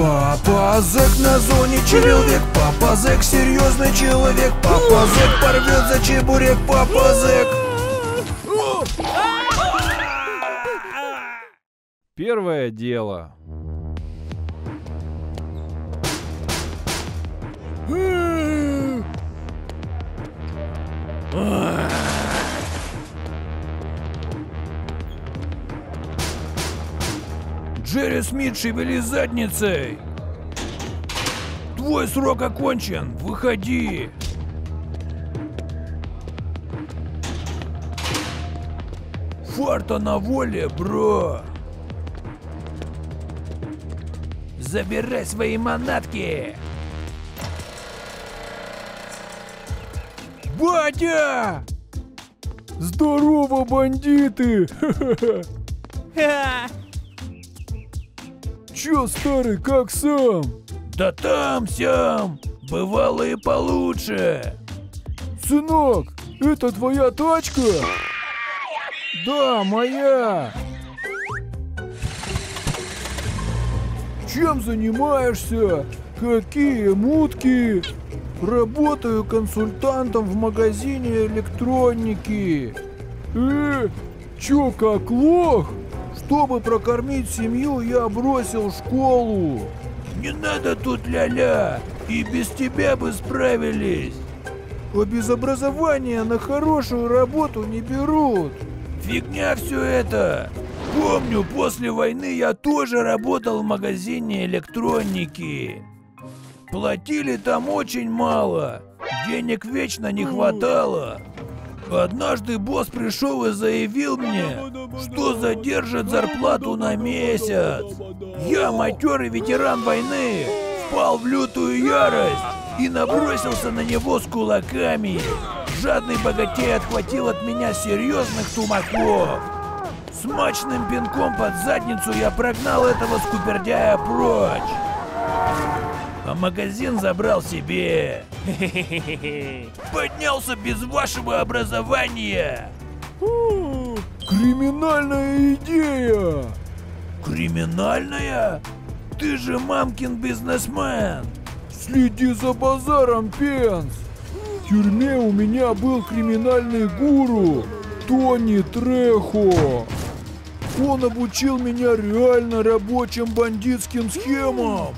Папа Зэк на зоне человек, Папа Зэк серьезный человек, Папа Зэк порвет за чебурек, Папа Зэк. Первое дело. Джерри Смит, шевели задницей! Твой срок окончен, выходи! Фарта на воле, бро! Забирай свои манатки! Батя! Здорово, бандиты! Чё, старый, как сам? Да там-сям! Бывало и получше! Сынок, это твоя тачка? Да, моя! Чем занимаешься? Какие мутки? Работаю консультантом в магазине электроники. Чё, как лох? Чтобы прокормить семью, я бросил школу. Не надо тут ля-ля, и без тебя бы справились. А без образования на хорошую работу не берут. Фигня все это. Помню, после войны я тоже работал в магазине электроники. Платили там очень мало, денег вечно не хватало. Однажды босс пришел и заявил мне, что задержит зарплату на месяц. Я, матерый ветеран войны, впал в лютую ярость и набросился на него с кулаками. Жадный богатей отхватил от меня серьезных тумаков. Смачным пинком под задницу я прогнал этого скупердяя прочь. А магазин забрал себе. Поднялся без вашего образования. Криминальная идея. Криминальная? Ты же мамкин бизнесмен. Следи за базаром, Пенс. В тюрьме у меня был криминальный гуру Тони Трехо. Он обучил меня реально рабочим бандитским схемам.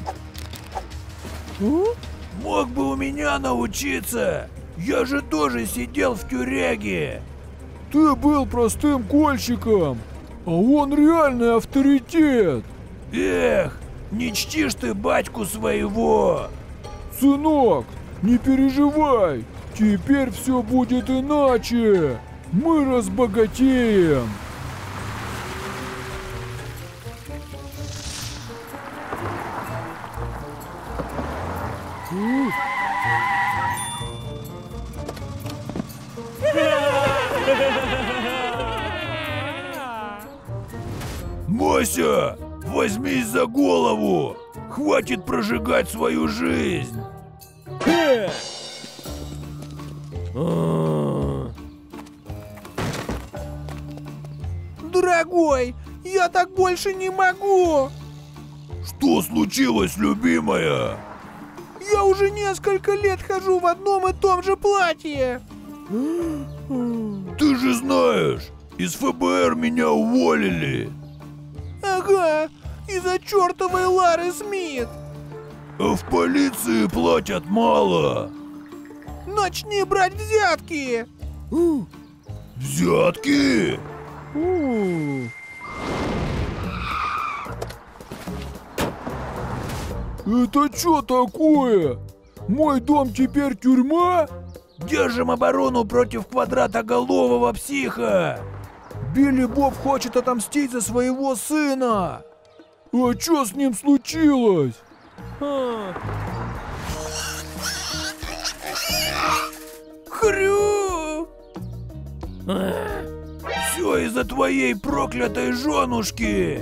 Мог бы у меня научиться. Я же тоже сидел в тюряге. Ты был простым кольщиком, а он реальный авторитет. Эх, не чтишь ты батьку своего. Сынок, не переживай, теперь все будет иначе. Мы разбогатеем. Мося, возьмись за голову! Хватит прожигать свою жизнь! Дорогой, я так больше не могу! Что случилось, любимая? Я уже несколько лет хожу в одном и том же платье! Ты же знаешь, из ФБР меня уволили! Ага, из-за чертовой Лары Смит! А в полиции платят мало! Начни брать взятки! Взятки? Это что такое? Мой дом теперь тюрьма? Держим оборону против квадратоголового психа! Билли Боб хочет отомстить за своего сына! А что с ним случилось? Хрю! Все из-за твоей проклятой женушки!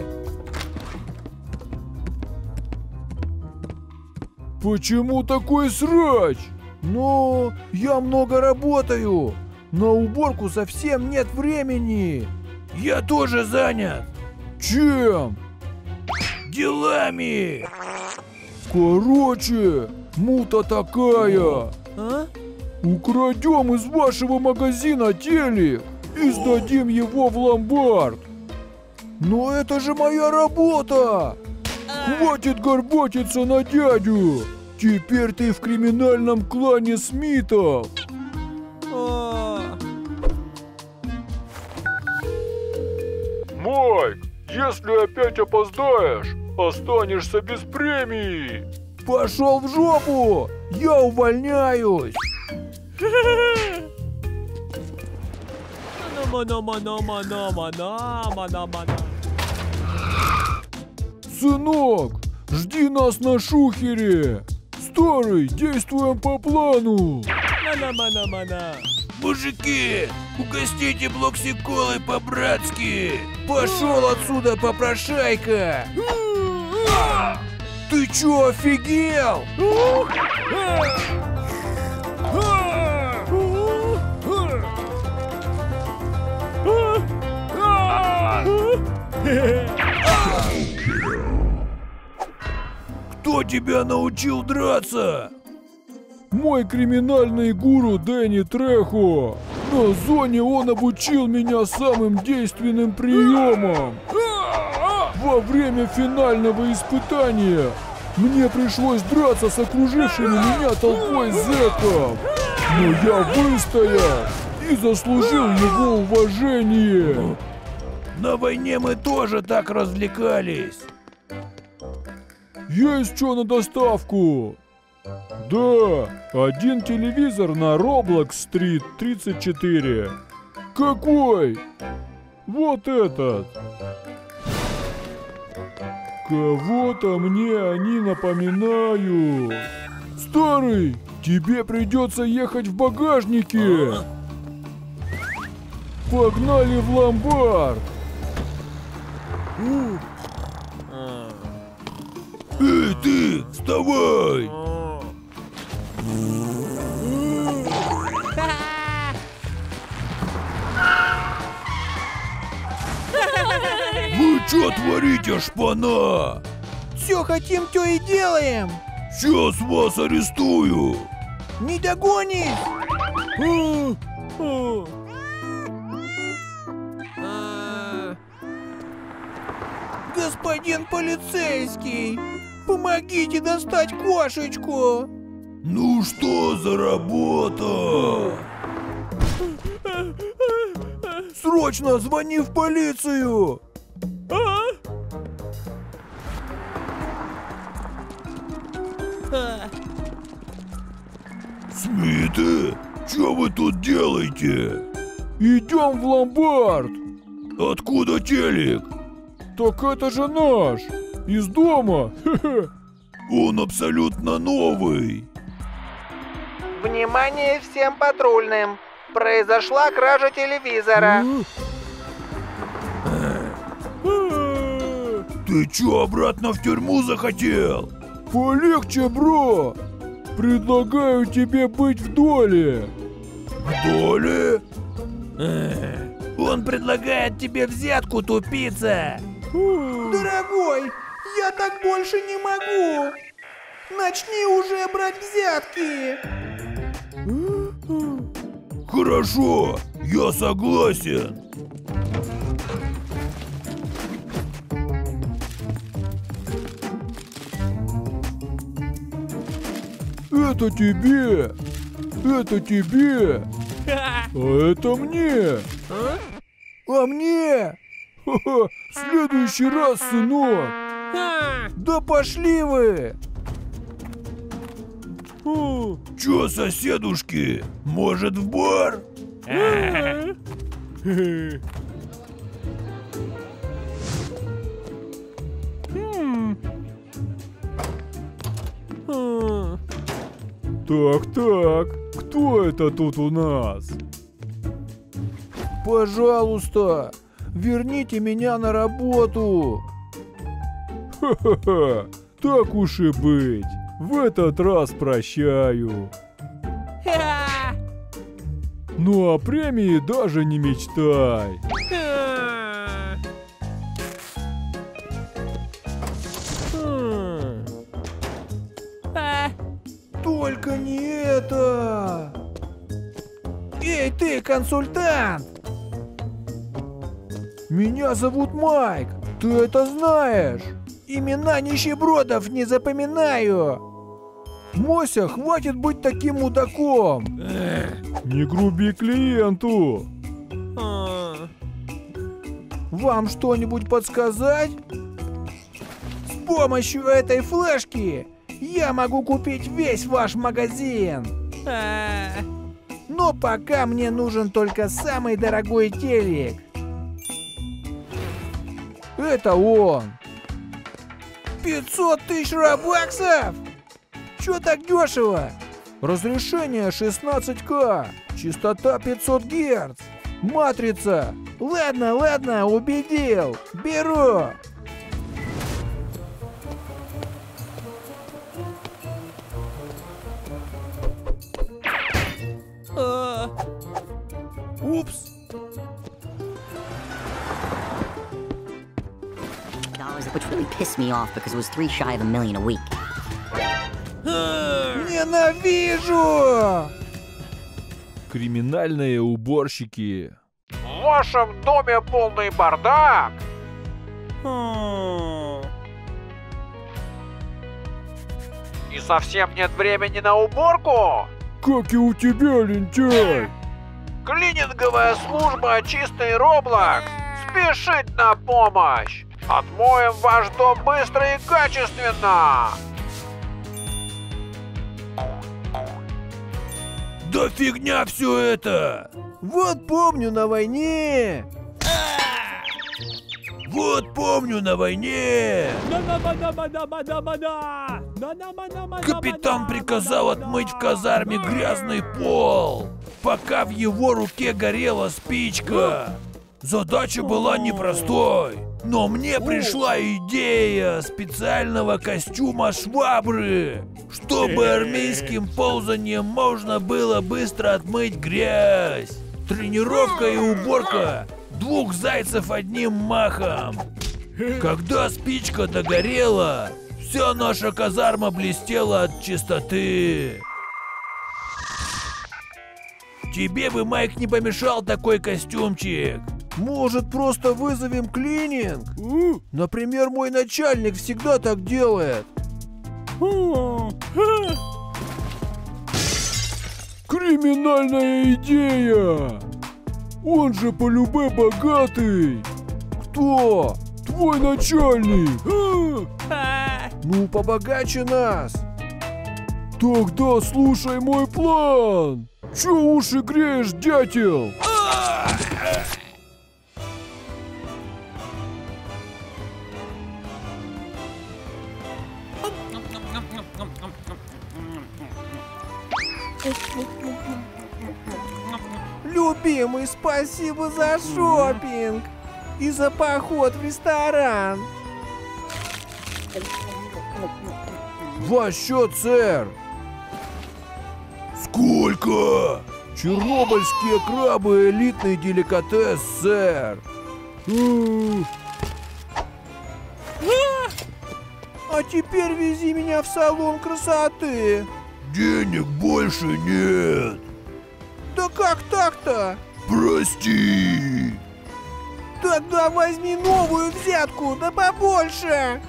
Почему такой срач? Ну, я много работаю. На уборку совсем нет времени. Я тоже занят. Чем? Делами. Короче, мута такая. А? Украдем из вашего магазина телек и сдадим его в ломбард. Но это же моя работа! Хватит горбатиться на дядю! Теперь ты в криминальном клане Смитов! Майк, если опять опоздаешь, останешься без премии! Пошел в жопу! Я увольняюсь! Сынок, жди нас на шухере! Старый, действуем по плану! Мужики, угостите Блокси-колой по-братски. Пошел отсюда, попрошайка. Ты чё, офигел? Кто тебя научил драться? Мой криминальный гуру Дэнни Трехо. На зоне он обучил меня самым действенным приемам. Во время финального испытания мне пришлось драться с окружившими меня толпой зэков. Но я выстоял и заслужил его уважение. На войне мы тоже так развлекались. Есть что на доставку? Да, один телевизор на Роблокс-стрит 34. Какой? Вот этот. Кого-то мне они напоминают. Старый, тебе придется ехать в багажнике. Погнали в ломбард. Эй, ты, вставай! Вы чё творите, шпана? Все хотим, то и делаем. Сейчас вас арестую. Не догонишь. Господин полицейский, помогите достать кошечку. Ну что за работа? Срочно звони в полицию. Смиты, что вы тут делаете? Идем в ломбард. Откуда телек? Так это же наш. Из дома. Он абсолютно новый. Внимание всем патрульным. Произошла кража телевизора. Ты чё, обратно в тюрьму захотел? Полегче, бро. Предлагаю тебе быть в доле. В доле? Он предлагает тебе взятку, тупица. Дорогой, я так больше не могу. Начни уже брать взятки. Хорошо, я согласен. Это тебе. Это тебе. А это мне. А мне. Ха-ха, в следующий раз, сынок. Да пошли вы. Чё, соседушки, может в бар? Так, кто это тут у нас? Пожалуйста, верните меня на работу. Ха-ха-ха, так уж и быть. В этот раз прощаю. Ну о премии даже не мечтай. Только не это! Эй, ты, консультант! Меня зовут Майк, ты это знаешь? Имена нищебродов не запоминаю! Мося, хватит быть таким мудаком! Не груби клиенту. Вам что-нибудь подсказать? С помощью этой флешки я могу купить весь ваш магазин. Но пока мне нужен только самый дорогой телек. Это он. 500 тысяч робаксов? Чё так дешево? Разрешение 16К, частота 500 Гц, матрица. Ладно, убедил. Беру. Упс. Which really pissed me off because it was 3 shy of $1 million a week. Ненавижу! Криминальные уборщики. В вашем доме полный бардак. И совсем нет времени на уборку? Как и у тебя, лентяй! Клининговая служба «Чистый Роблокс» спешит на помощь! Отмоем ваш дом быстро и качественно! Да фигня все это! Вот помню на войне! Вот помню на войне! Капитан приказал отмыть в казарме грязный пол, пока в его руке горела спичка. Задача была непростой, но мне пришла идея специального костюма швабры, чтобы армейским ползанием можно было быстро отмыть грязь. Тренировка и уборка двух зайцев одним махом. Когда спичка догорела, вся наша казарма блестела от чистоты. Тебе бы, Майк, не помешал такой костюмчик. Может, просто вызовем клининг? Например, мой начальник всегда так делает. Криминальная идея! Он же полюбе богатый! Кто? Твой начальник! Ну, побогаче нас. Тогда слушай мой план! Чё уши греешь, дятел? Любимый, спасибо за шопинг и за поход в ресторан. Ваш счет, сэр. Сколько? Чернобыльские крабы — элитный деликатес, сэр. А теперь вези меня в салон красоты. Денег больше нет. Да как так-то? Прости. Тогда возьми новую взятку, да побольше.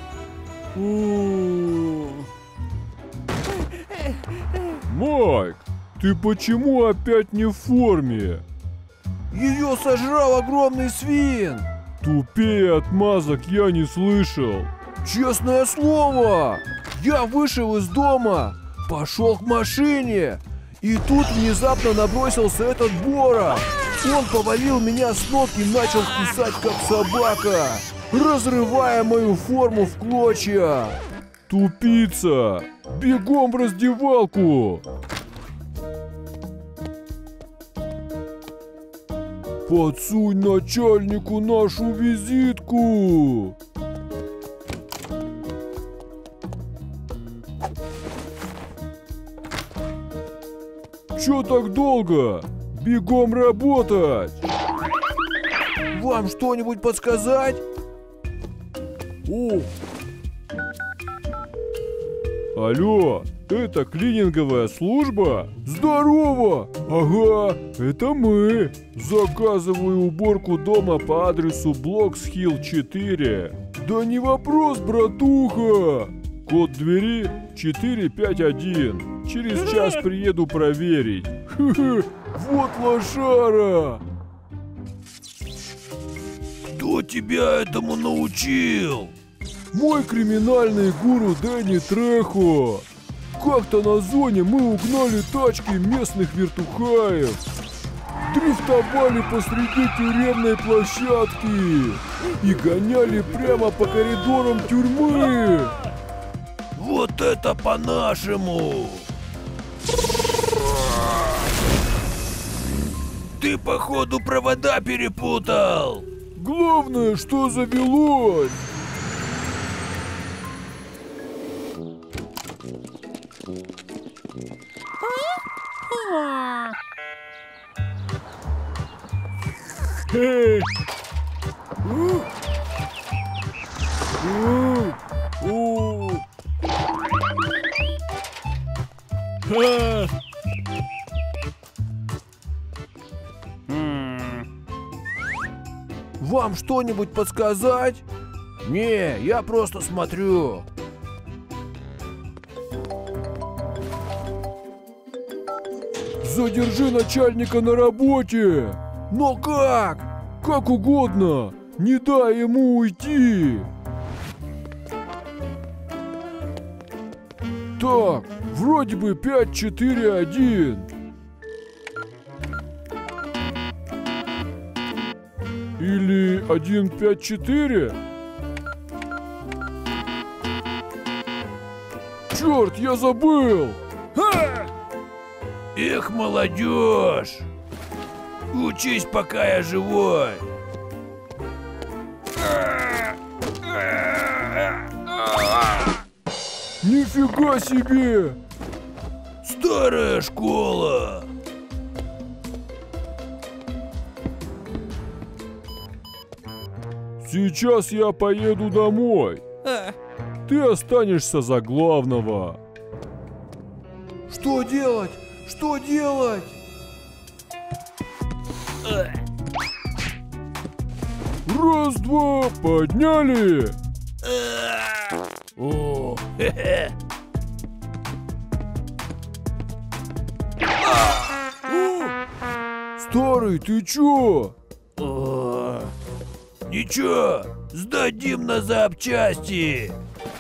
Майк, ты почему опять не в форме? Ее сожрал огромный свин. Тупее отмазок я не слышал. Честное слово, я вышел из дома, пошел к машине, и тут внезапно набросился этот Бора. Он повалил меня с ног и начал кусать, как собака, разрывая мою форму в клочья. Тупица! Бегом в раздевалку! Подсунь начальнику нашу визитку! Чё так долго? Бегом работать! Вам что-нибудь подсказать? Алло, Это клининговая служба? Здорово! Ага, это мы. Заказываю уборку дома по адресу Блокс-Хилл 4. Да не вопрос, братуха. Код двери 451. Через час приеду проверить. Хе-хе, вот лошара. Кто тебя этому научил? Мой криминальный гуру Дэнни Трехо. Как-то на зоне мы угнали тачки местных вертухаев. Дрифтовали посреди тюремной площадки и гоняли прямо по коридорам тюрьмы. Вот это по-нашему! Ты, походу, провода перепутал! Главное, что завелось. Вам что-нибудь подсказать? Не, я просто смотрю. Задержи начальника на работе. Но как? Как угодно. Не дай ему уйти. Так, вроде бы 5-4-1. Или 1-5-4? Черт, я забыл! Эх, молодежь! Учись, пока я живой! Нифига себе! Старая школа! Сейчас я поеду домой. Ты останешься за главного. Что делать? Что делать? Раз, два, подняли. О, хе-хе. Старый, ты чё? О, ничего, сдадим на запчасти.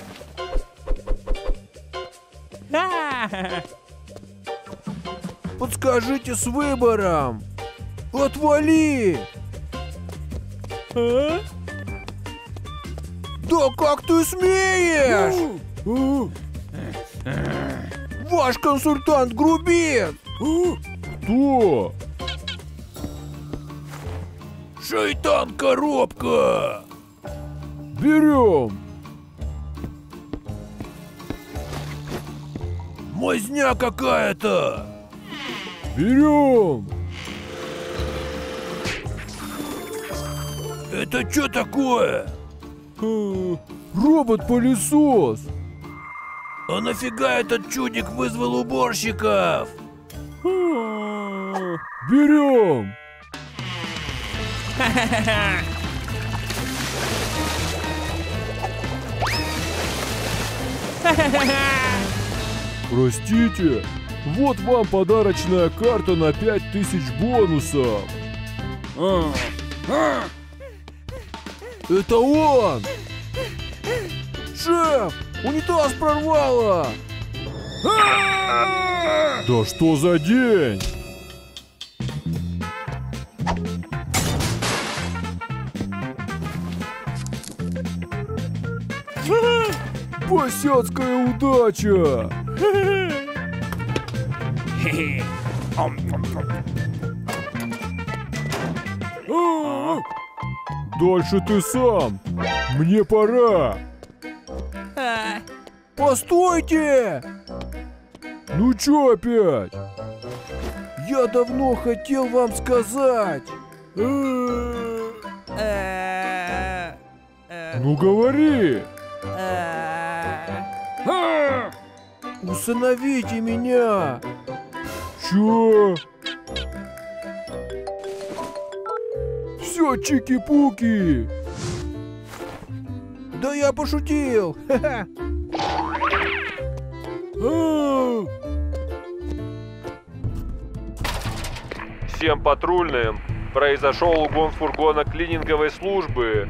Подскажите с выбором. Отвали! Да как ты смеешь? Ваш консультант грубит! Кто? Шайтан-коробка! Берем! Мазня какая-то! Берем! Это что такое? Робот-пылесос! А нафига этот чудик вызвал уборщиков? Берем! Простите, вот вам подарочная карта на 5000 бонусов. Это он! Шеф, унитаз прорвало! Да что за день? Босяцкая удача! Дальше ты сам. Мне пора. Постойте! Ну чё опять? Я давно хотел вам сказать. Ну говори. Усыновите меня! Чё? Все, чики-пуки! Да я пошутил! Ха-ха. Всем патрульным. Произошел угон фургона клининговой службы.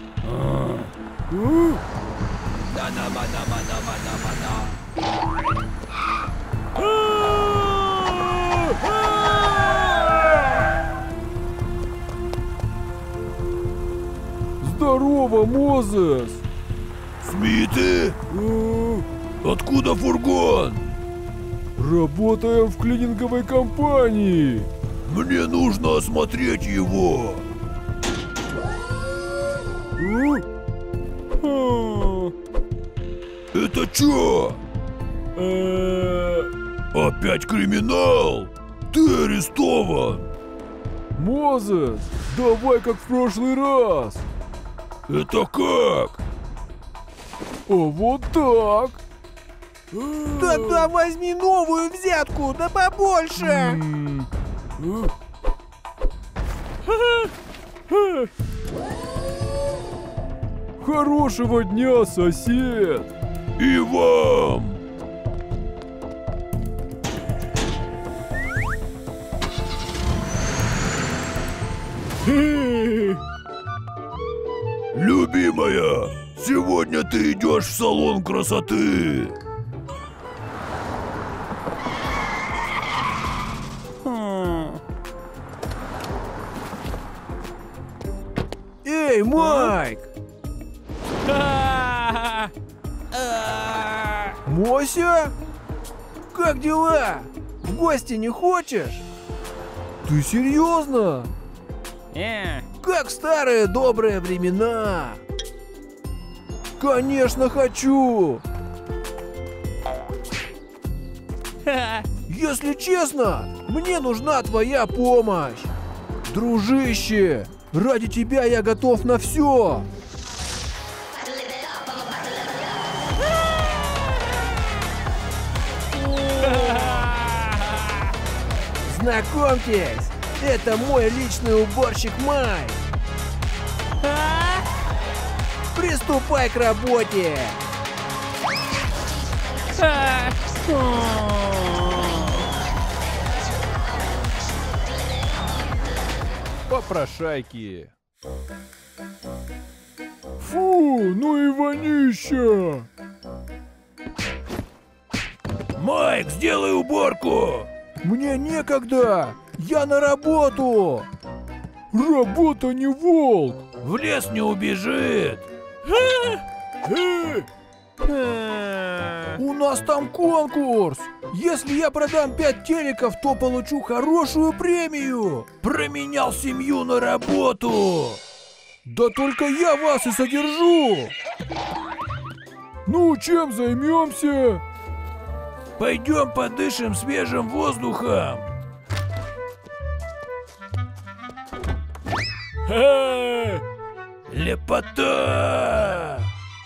Здорово, Мозес! Смиты? Откуда фургон? Работаем в клининговой компании! Мне нужно осмотреть его. Это чё? Опять криминал? Ты арестован. Мозес, давай как в прошлый раз! Это как? А вот так! Тогда возьми новую взятку, да побольше! Хорошего дня, сосед! И вам. Любимая, сегодня ты идешь в салон красоты. Эй, Майк! Мося? Как дела? В гости не хочешь? Ты серьезно? Как в старые добрые времена. Конечно, хочу. Если честно, мне нужна твоя помощь. Дружище, ради тебя я готов на все. Знакомьтесь, это мой личный уборщик Майк. Приступай к работе. Попрошайки! Фу, ну и вонища! Майк, сделай уборку. Мне некогда. Я на работу. Работа не волк! В лес не убежит. У нас там конкурс. Если я продам 5 телеков, то получу хорошую премию. Променял семью на работу. Да только я вас и содержу. Ну, чем займемся? Пойдем подышим свежим воздухом. Лепота!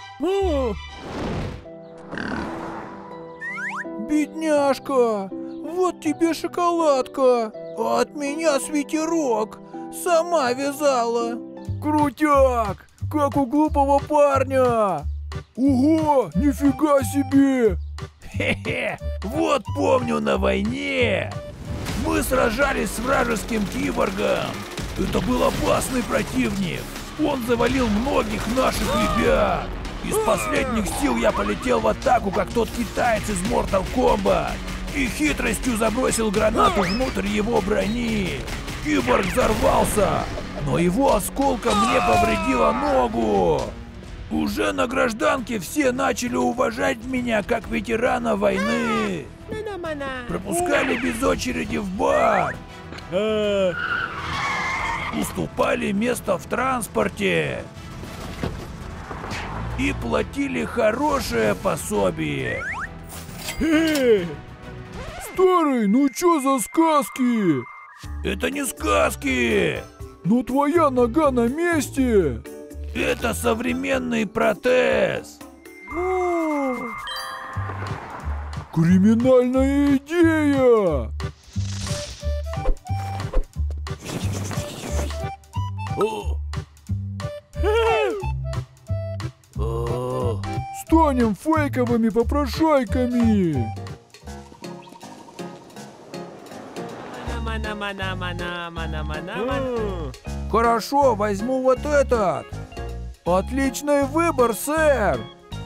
Бедняжка, вот тебе шоколадка, а от меня свитерок. Сама вязала. Крутяк, как у глупого парня. Ого, нифига себе! Хе-хе, вот помню на войне. Мы сражались с вражеским киборгом. Это был опасный противник. Он завалил многих наших ребят. Из последних сил я полетел в атаку, как тот китаец из Mortal Kombat. И хитростью забросил гранату внутрь его брони. Киборг взорвался, но его осколком мне повредило ногу. Уже на гражданке все начали уважать меня как ветерана войны. Пропускали без очереди в бар. Уступали место в транспорте. И платили хорошее пособие. Старый, ну чё за сказки? Это не сказки. Но твоя нога на месте. Это современный протез. Криминальная идея! Станем фейковыми попрошайками! Хорошо, возьму вот этот. Отличный выбор, сэр!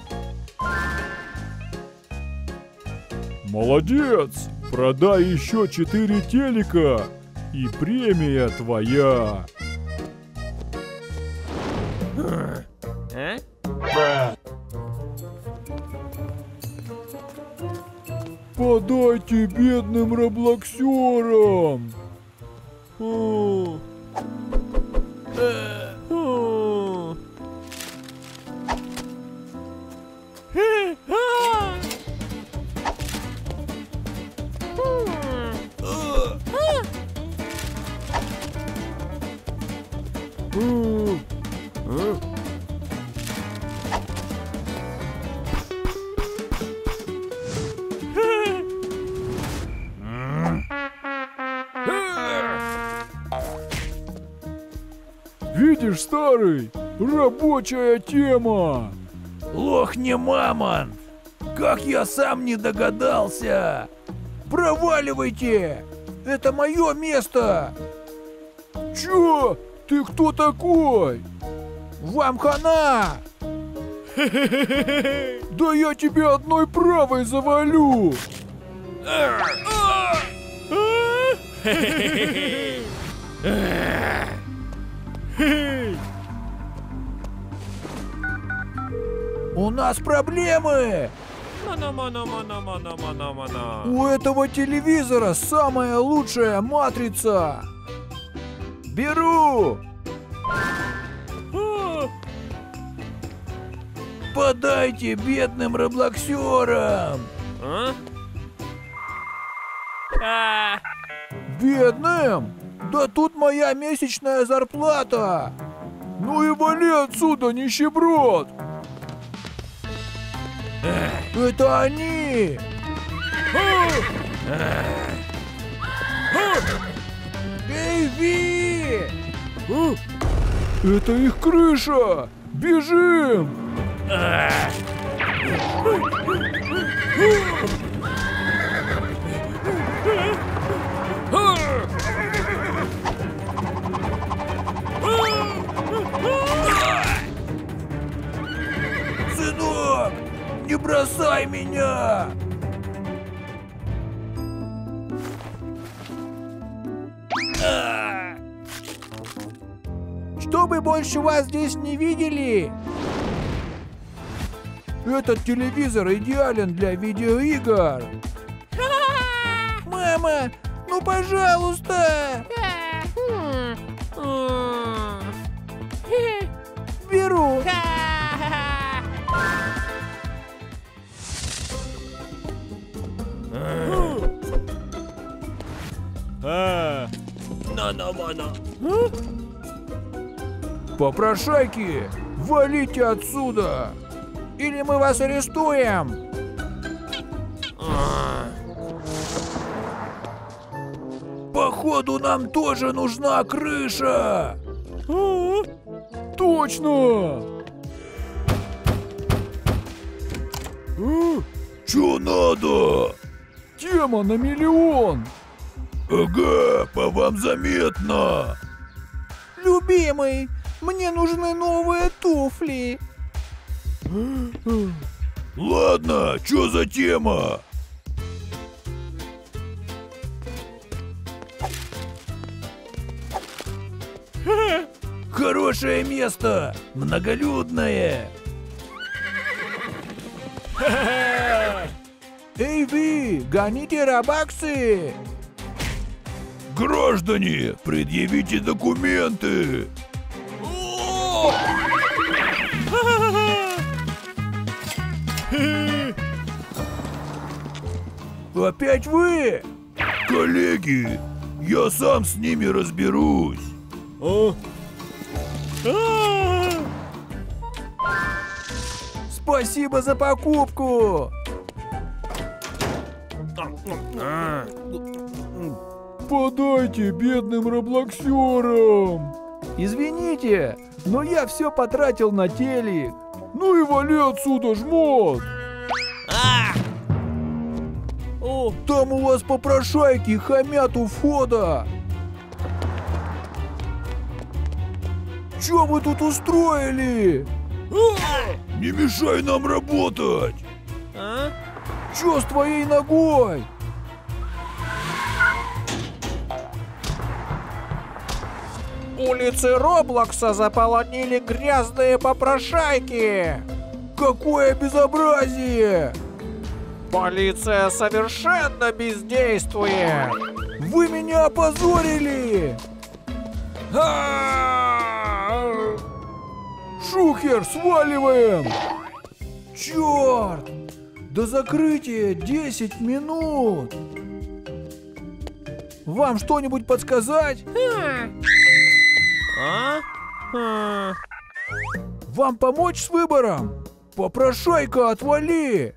Молодец! Продай еще 4 телека, и премия твоя! Подайте бедным роблоксерам! Видишь, старый, рабочая тема! Лох не мамонт! Как я сам не догадался! Проваливайте! Это мое место! Чё? Ты кто такой? Вам хана! Да я тебя одной правой завалю! У нас проблемы! У этого телевизора самая лучшая матрица! Беру! Подайте бедным роблоксерам! Бедным? Да тут моя месячная зарплата! Ну и вали отсюда, нищеброд! Это они! Эй, Ви! Это их крыша! Бежим! Сынок, не бросай меня! Чтобы больше вас здесь не видели! Этот телевизор идеален для видеоигр! Мама, ну пожалуйста! Беру! Попрошайки, валите отсюда! Или мы вас арестуем! Походу, нам тоже нужна крыша! Точно! Чё надо? Тема на миллион! Ага, по вам заметно! Любимый, мне нужны новые туфли! Ладно, чё за тема? Хорошее место, многолюдное. Эй вы, гоните рабаксы! Граждане, предъявите документы. Опять вы? Коллеги, я сам с ними разберусь. Спасибо за покупку! отдайте бедным роблоксерам. Извините, но я все потратил на телек. Ну и вали отсюда, жмот. Там у вас попрошайки хамят у входа. Чё вы тут устроили? Не мешай нам работать! Чё с твоей ногой? Улицы Роблокса заполонили грязные попрошайки. Какое безобразие! Полиция совершенно бездействует. Вы меня опозорили! Шухер, сваливаем! Черт! До закрытия 10 минут! Вам что-нибудь подсказать? Вам помочь с выбором? Попрошайка, отвали!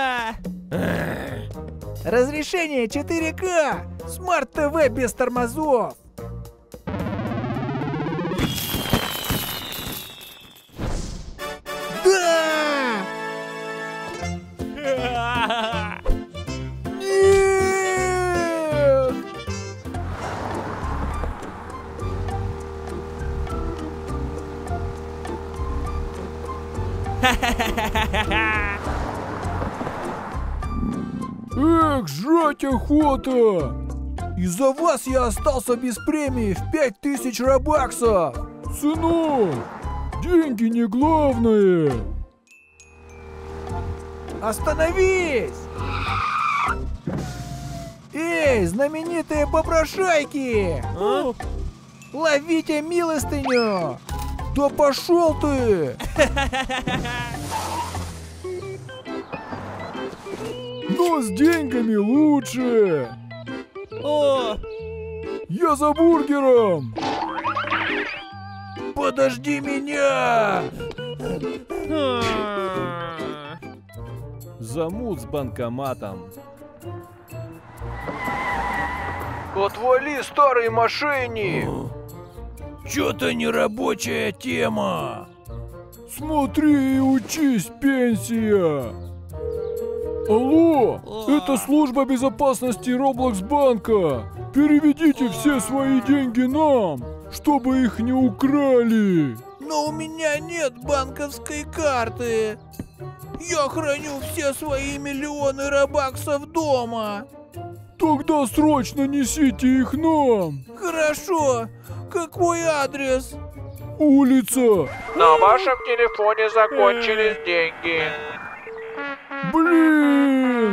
Разрешение 4К! Смарт-ТВ без тормозов! Да! Нет! Эх, жрать охота. Из-за вас я остался без премии в 5000 робаксов! Сынок, деньги не главное. Остановись! Эй, знаменитые попрошайки! Ловите милостыню! Да пошел ты! Но с деньгами лучше. Я за бургером. Подожди меня! Замут с банкоматом. Отвали, старый мошенник. Чё-то нерабочая тема. Смотри и учись, пенсия. Алло, это служба безопасности Роблокс-банка. Переведите все свои деньги нам, чтобы их не украли. Но у меня нет банковской карты. Я храню все свои миллионы робаксов дома. Тогда срочно несите их нам. Хорошо. Какой адрес? Улица. На вашем телефоне закончились деньги. Блин!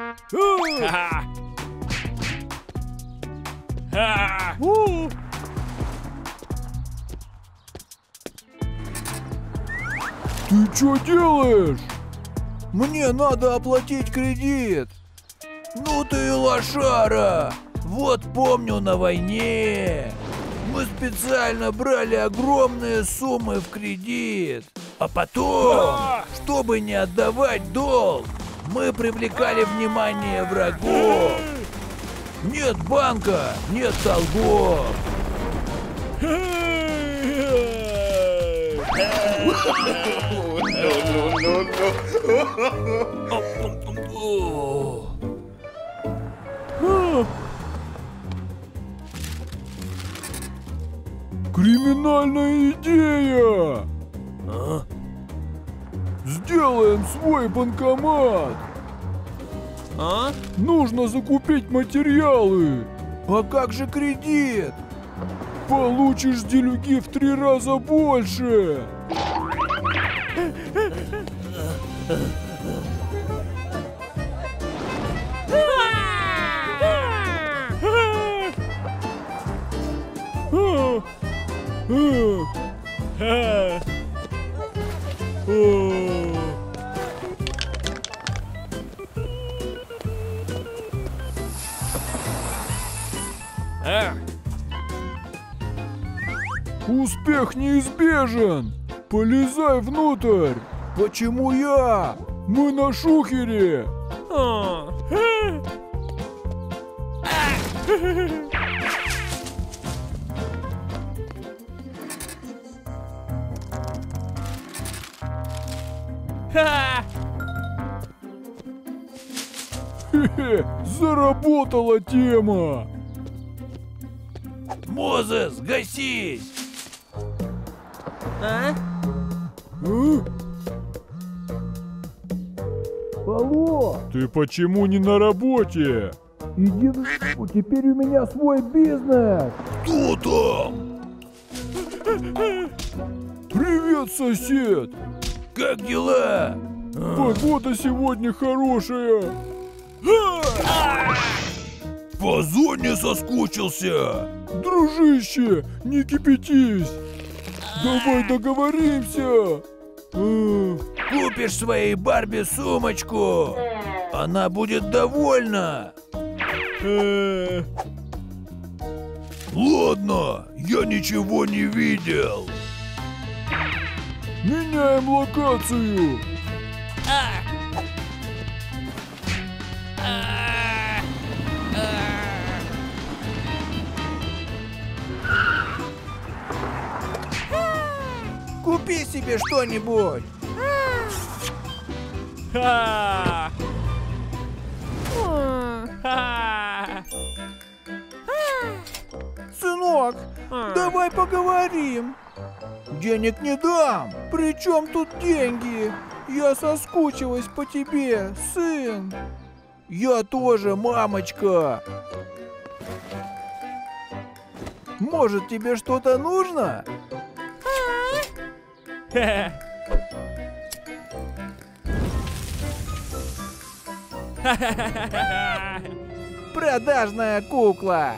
Ты что делаешь? Мне надо оплатить кредит. Ну ты лошара. Вот помню на войне. Мы специально брали огромные суммы в кредит. А потом, чтобы не отдавать долг, мы привлекали внимание врагов. Нет банка, нет долгов. Криминальная идея! Сделаем свой банкомат! Нужно закупить материалы! А как же кредит? Получишь делюги в 3 раза больше! Успех неизбежен! Полезай внутрь! Почему я? Мы на шухере! Хе-хе, заработала тема. Мозес, гасись! А? Алло! Ты почему не на работе? Иди в жопу, теперь у меня свой бизнес! Кто там? Привет, сосед! Как дела? Погода сегодня хорошая! По зоне соскучился! Дружище, не кипятись! Давай договоримся! Купишь своей Барби сумочку! Она будет довольна! Ладно, я ничего не видел! Меняем локацию! Купи себе что-нибудь. Сынок, давай поговорим. Денег не дам. При чем тут деньги? Я соскучилась по тебе, сын. Я тоже, мамочка. Может, тебе что-то нужно? Продажная кукла.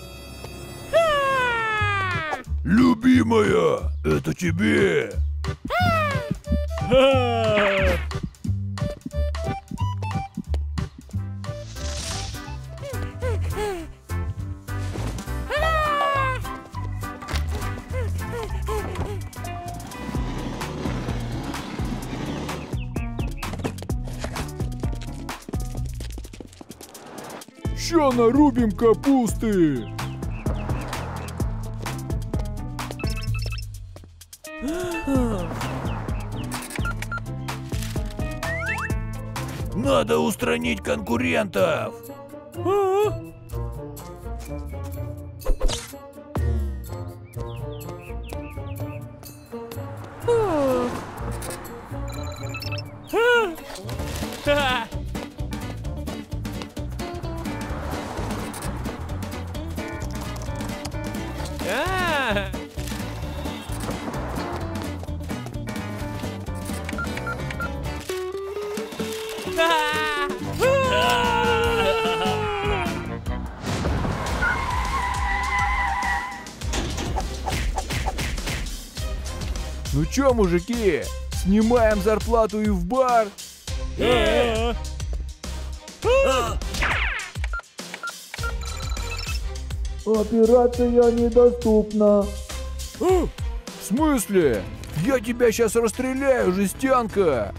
Любимая, это тебе! Ща нарубим капусты! Надо устранить конкурентов! Ну чё, мужики, снимаем зарплату и в бар? Операция недоступна. В смысле? Я тебя сейчас расстреляю, жестянка!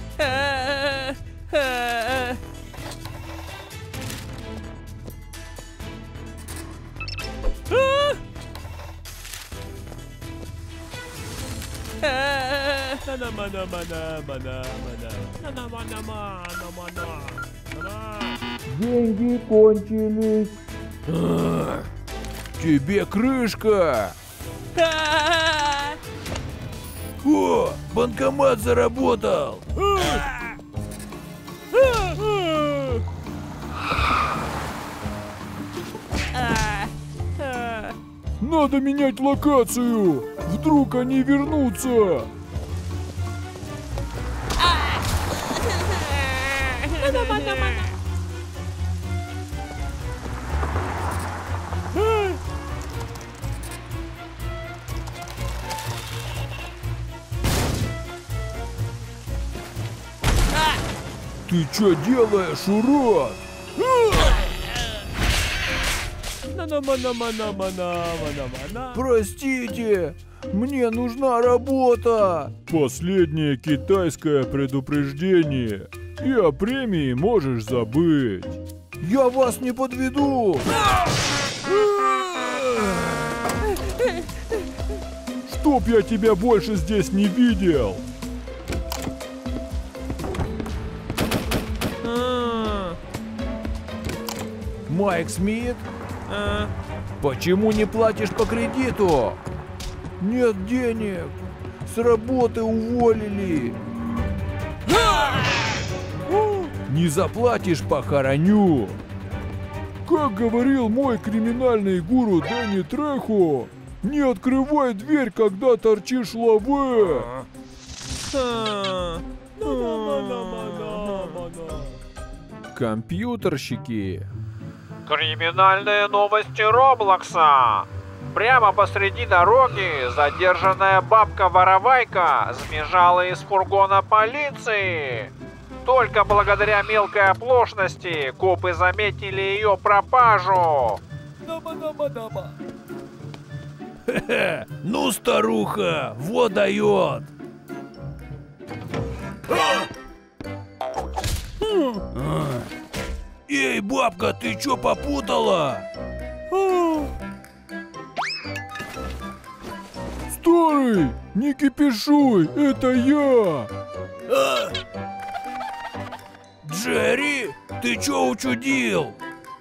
Деньги кончились. Тебе крышка. О, банкомат заработал! Надо менять локацию. Вдруг они вернутся. Ты чё делаешь, урод? Простите, мне нужна работа. Последнее китайское предупреждение. И о премии можешь забыть. Я вас не подведу. Чтоб я тебя больше здесь не видел. Майк Смит? Почему не платишь по кредиту? Нет денег. С работы уволили. Не заплатишь — похороню. Как говорил мой криминальный гуру Дэнни Трехо, не открывай дверь, когда торчишь лаве. Компьютерщики. Криминальные новости Роблокса. Прямо посреди дороги задержанная бабка-воровайка сбежала из фургона полиции. Только благодаря мелкой оплошности копы заметили ее пропажу. Ну, старуха, вот дает. Эй, бабка, ты чё попутала? Старый, не кипишуй, это я. Джерри, ты чё учудил?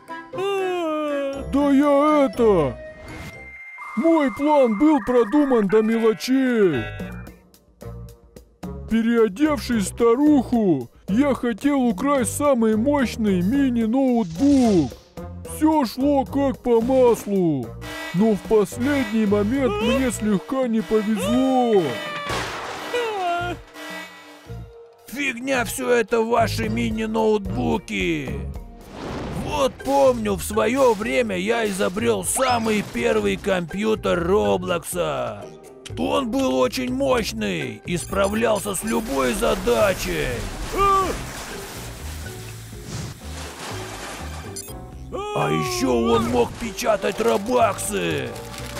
Да я это... Мой план был продуман до мелочей. Переодевшись в старуху, я хотел украсть самый мощный мини-ноутбук. Все шло как по маслу. Но в последний момент мне слегка не повезло. Фигня все это ваши мини-ноутбуки. Вот помню, в свое время я изобрел самый первый компьютер Роблокса. Он был очень мощный и справлялся с любой задачей. А еще он мог печатать робаксы.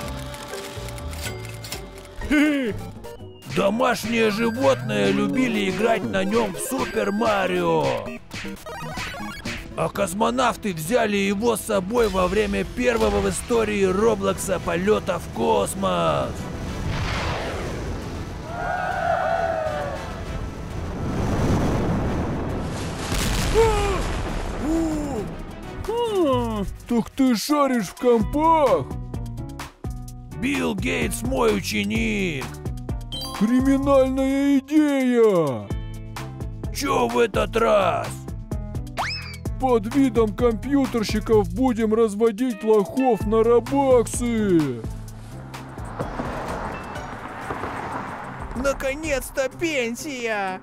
Домашние животные любили играть на нем в Супер Марио. А космонавты взяли его с собой во время первого в истории Роблокса полета в космос. Так ты шаришь в компах? Билл Гейтс мой ученик. Криминальная идея! Чё в этот раз? Под видом компьютерщиков будем разводить лохов на робаксы. Наконец-то пенсия!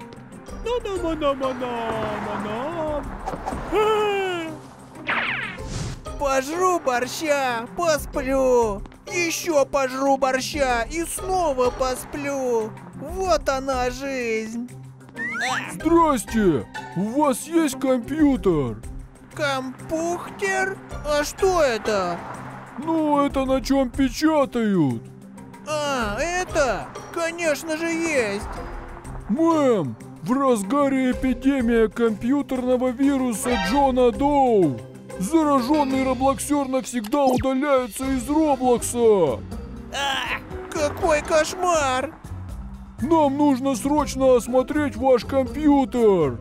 Пожру борща, посплю. Еще пожру борща и снова посплю. Вот она жизнь. Здрасте! У вас есть компьютер? Компьютер? А что это? Ну, это на чем печатают. А, это? Конечно же есть. Мэм, в разгаре эпидемия компьютерного вируса Джона Доу. Зараженный роблоксер навсегда удаляется из Роблокса. Какой кошмар! Нам нужно срочно осмотреть ваш компьютер.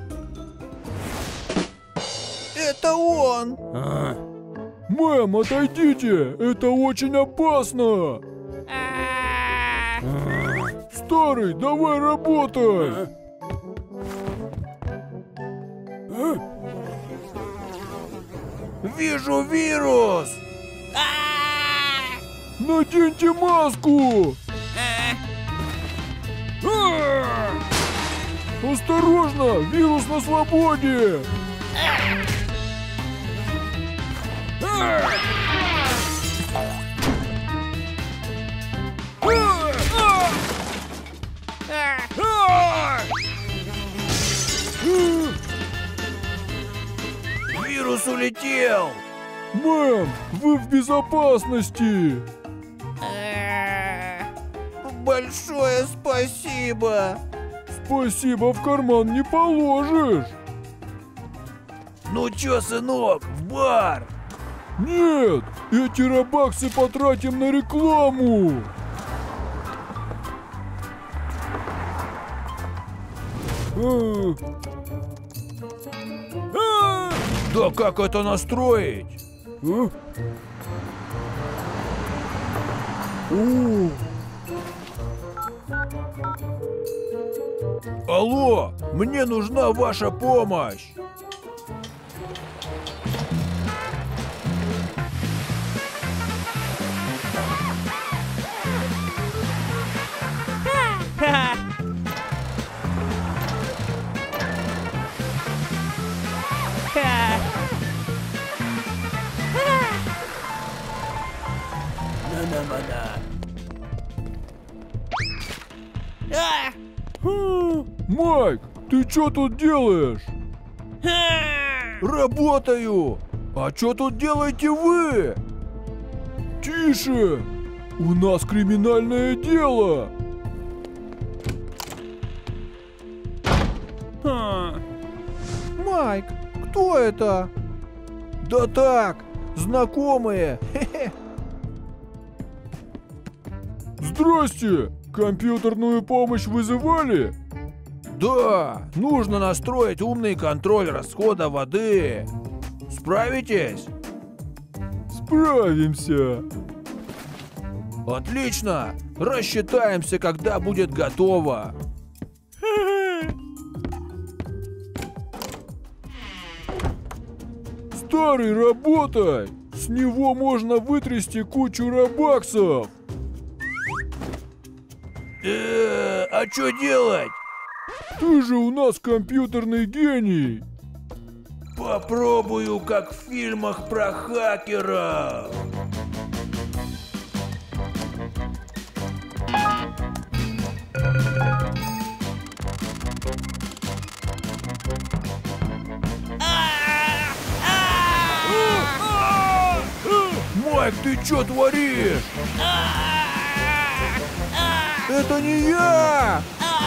Это он! Мэм, отойдите, это очень опасно. Старый, давай работай. Вижу вирус! Наденьте маску. Осторожно, вирус на свободе. Вирус улетел! Мэм, вы в безопасности. Большое спасибо! Спасибо, в карман не положишь. Ну чё, сынок, в бар? Нет, эти робаксы потратим на рекламу. Да как это настроить? А? О, Алло, мне нужна ваша помощь. Майк, ты что тут делаешь? Работаю. А что тут делаете вы? Тише! У нас криминальное дело! Майк, кто это? Да так, знакомые. Хе-хе. Здрасте! Компьютерную помощь вызывали? Да, нужно настроить умный контроль расхода воды. Справитесь? Справимся! Отлично! Рассчитаемся, когда будет готово. Старый, работай! С него можно вытрясти кучу робаксов! А что делать? Ты же у нас компьютерный гений! Попробую, как в фильмах про хакеров. Майк, ты чё творишь? Это не я!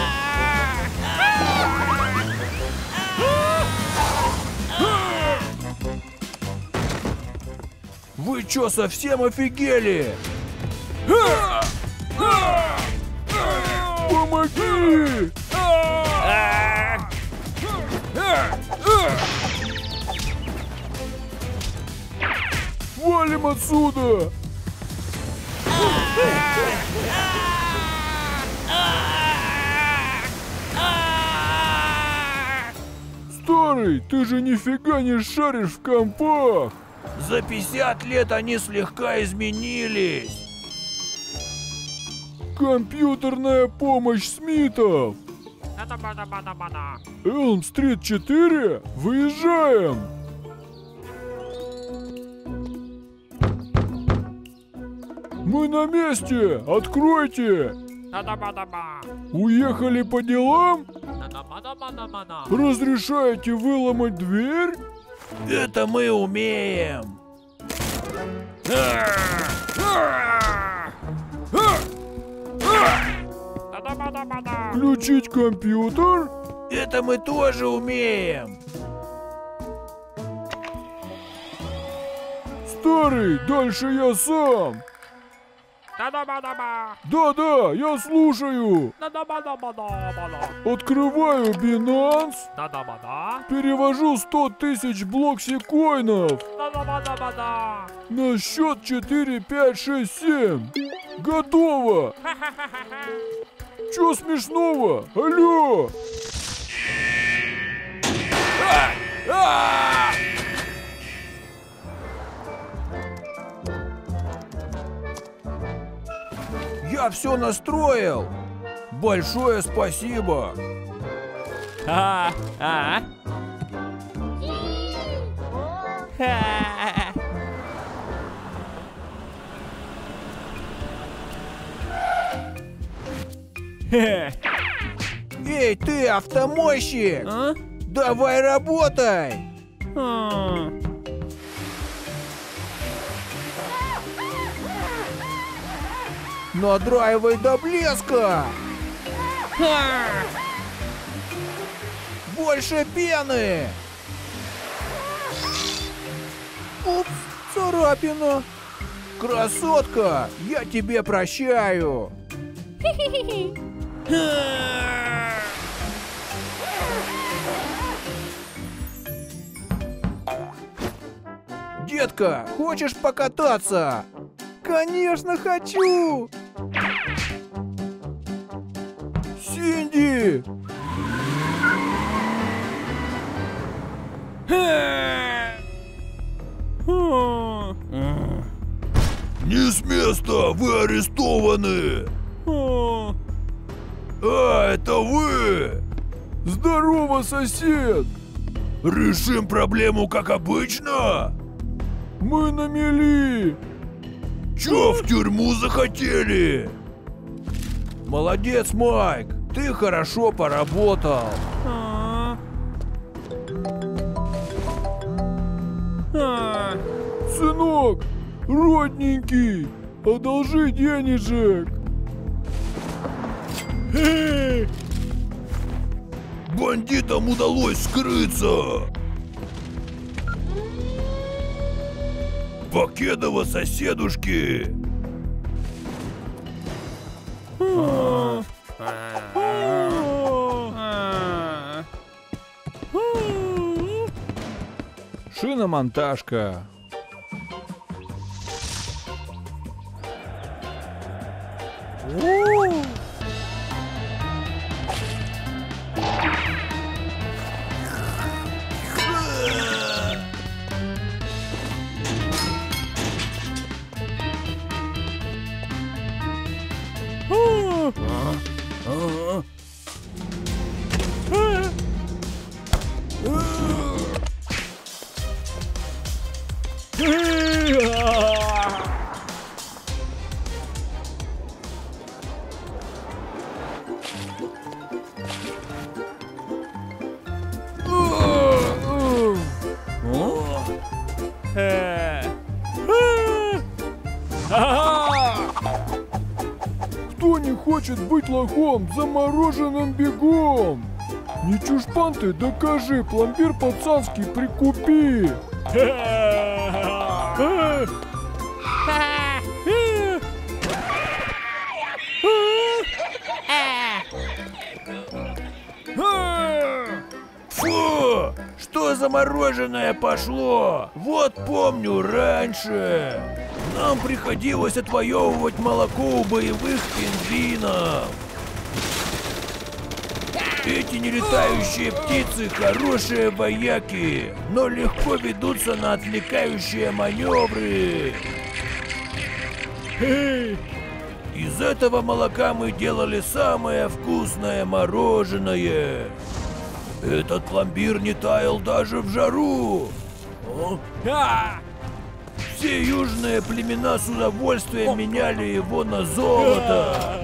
Вы чё, совсем офигели? Помоги! Валим отсюда! Старый, ты же нифига не шаришь в компах! За 50 лет они слегка изменились. Компьютерная помощь Смитов! Элм-стрит 4? Выезжаем! Мы на месте! Откройте! Уехали по делам? Разрешаете выломать дверь? Это мы умеем. Включить компьютер? Это мы тоже умеем. Старый, дальше я сам. Да-да, я слушаю. Открываю Binance. Перевожу 100 тысяч блокси-коинов. На счет 4, 5, 6, 7. Готово. Чё смешного? Алло. Я все настроил. Большое спасибо. Эй, ты, автомойщик! Давай работай! Надраивай до блеска! Больше пены! Упс, царапина! Красотка, я тебе прощаю! Детка, хочешь покататься? Конечно, хочу! Синди! Не с места, вы арестованы! Это вы! Здорово, сосед! Решим проблему как обычно? Мы на мели! Чё в тюрьму захотели? Молодец, Майк! Ты хорошо поработал! Сынок, родненький, одолжи денежек! Бандитам удалось скрыться! Покедово соседушки! Шиномонтажка. Кто не хочет быть лохом, замороженным бегом? Не чушпан ты, докажи, пломбир пацанский прикупи. Фу! Что за мороженое пошло? Вот помню раньше. Нам приходилось отвоевывать молоко у боевых пингвинов. Эти нелетающие птицы хорошие вояки, но легко ведутся на отвлекающие маневры. Из этого молока мы делали самое вкусное мороженое. Этот пломбир не таял даже в жару. Все южные племена с удовольствием меняли его на золото.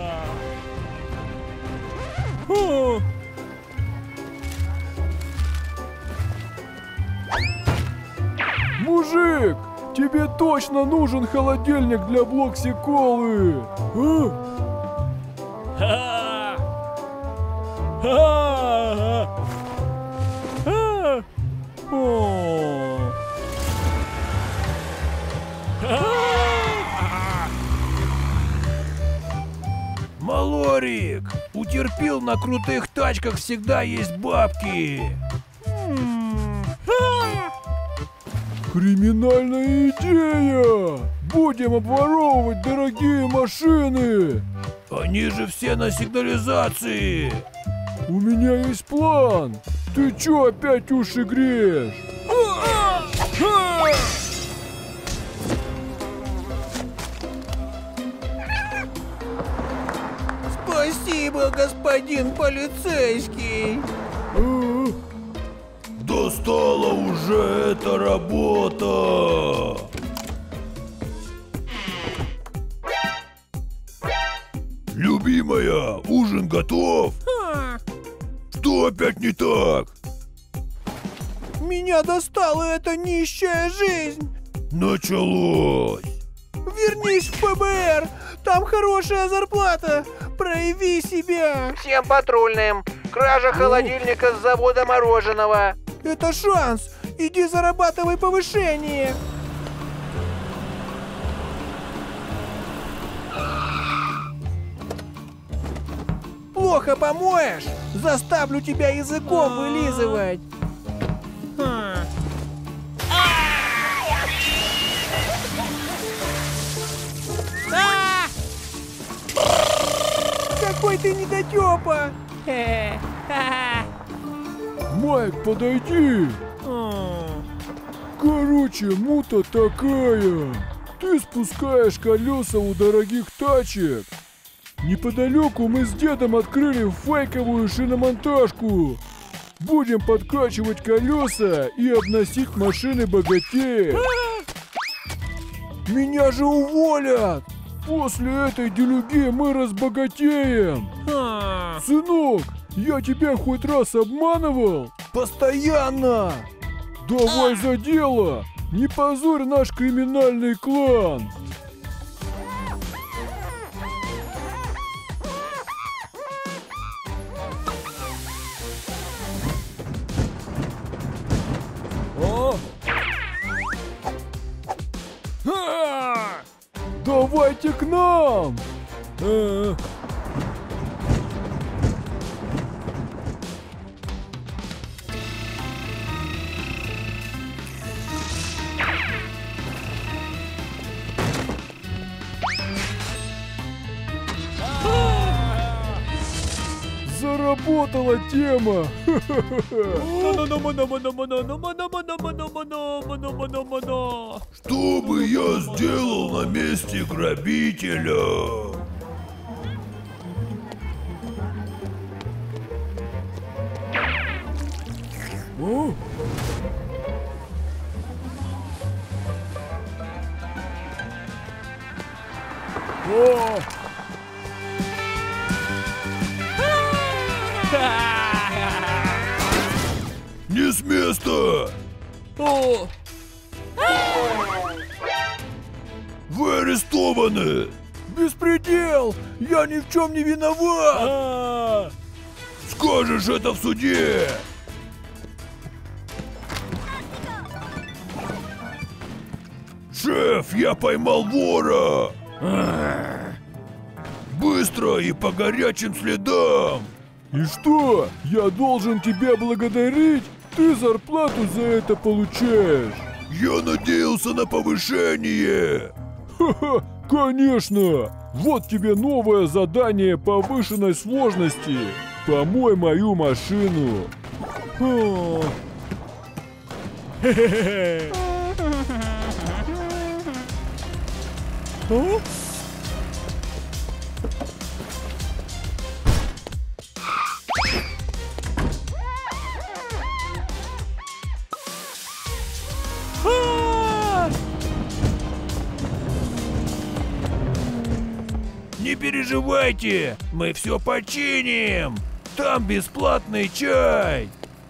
Мужик, тебе точно нужен холодильник для блоксиколы. Малорик, у терпил на крутых тачках всегда есть бабки. Криминальная идея! Будем обворовывать дорогие машины! Они же все на сигнализации. У меня есть план! Ты чё опять уши греешь? Спасибо, господин полицейский! Достала уже эта работа. Любимая, ужин готов? Что опять не так? Меня достала эта нищая жизнь! Началось. Вернись в ФБР! Там хорошая зарплата! Прояви себя! Всем патрульным! Кража холодильника с завода мороженого! Это шанс! Иди зарабатывай повышение! Плохо помоешь? Заставлю тебя языком вылизывать! ты недотёпа. Майк, подойди. Короче, мута такая. Ты спускаешь колеса у дорогих тачек. Неподалеку мы с дедом открыли фейковую шиномонтажку. Будем подкачивать колеса и обносить машины богатеев. Меня же уволят. После этой делюги мы разбогатеем. Сынок, я тебя хоть раз обманывал? Постоянно! Давай за дело! Не позорь наш криминальный клан! Давайте к нам! Заработала тема! Что бы я сделал на месте грабителя? Не с места! Вы арестованы! Беспредел! Я ни в чем не виноват! Скажешь это в суде! Шеф, я поймал вора! Быстро и по горячим следам! И что? Я должен тебя благодарить? Ты зарплату за это получаешь! Я надеялся на повышение! Ха-ха, конечно! Вот тебе новое задание повышенной сложности. Помой мою машину. Не переживайте, мы все починим! Там бесплатный чай!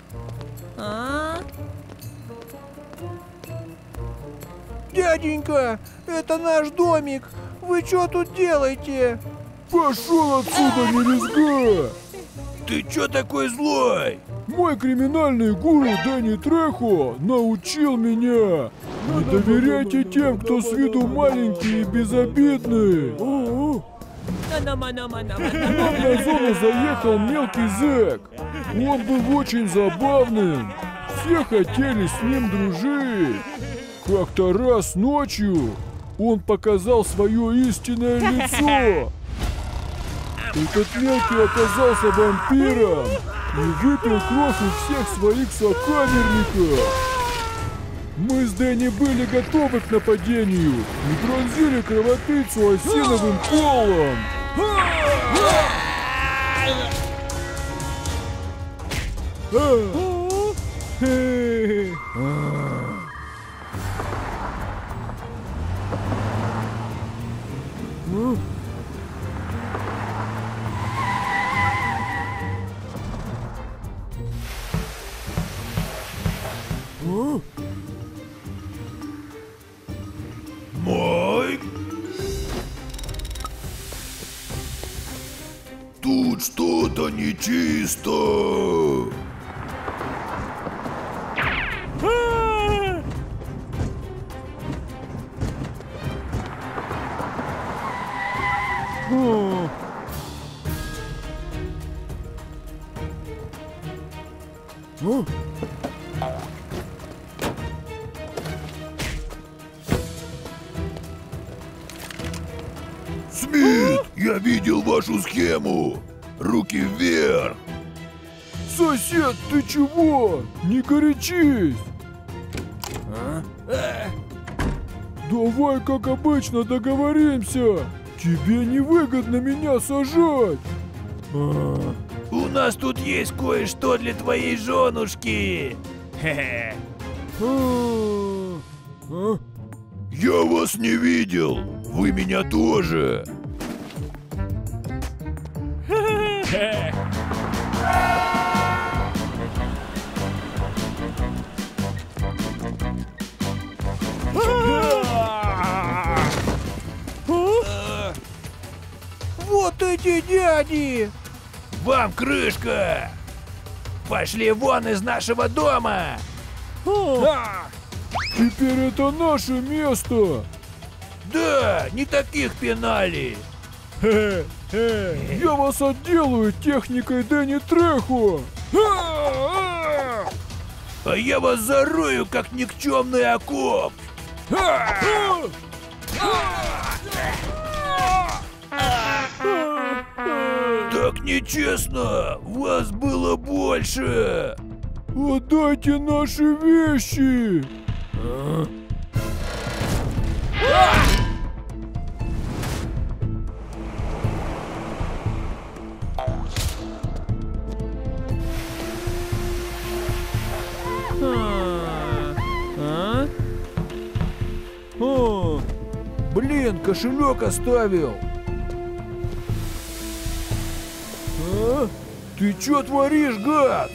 Дяденька, это наш домик. Вы что тут делаете? Пошел отсюда, мелюзга! Ты чё такой злой? Мой криминальный гуру Дэнни Трехо научил меня. Не доверяйте тем, кто с виду маленький и безобидный. К нам на зону заехал мелкий зэк. Он был очень забавным. Все хотели с ним дружить. Как-то раз ночью он показал свое истинное лицо. Этот мелкий оказался вампиром и выпил кровь у всех своих сокамерников. Мы с Дэнни были готовы к нападению и пронзили кровопийцу осиновым колом. Майк? Тут что-то нечисто. Смит, я видел вашу схему. Руки вверх! Сосед, ты чего? Не горячись! Давай, как обычно, договоримся! Тебе невыгодно меня сажать! У нас тут есть кое-что для твоей женушки! Хе-хе. Я вас не видел! Вы меня тоже! Вот эти дяди! Вам крышка! Пошли вон из нашего дома! Теперь это наше место! Да, не таких пинали! Я вас отделаю техникой Дэнни Трехо! А я вас зарою, как никчемный окоп! Так нечестно! Вас было больше! Отдайте наши вещи! Блин, кошелек оставил. Ты чё творишь, гад?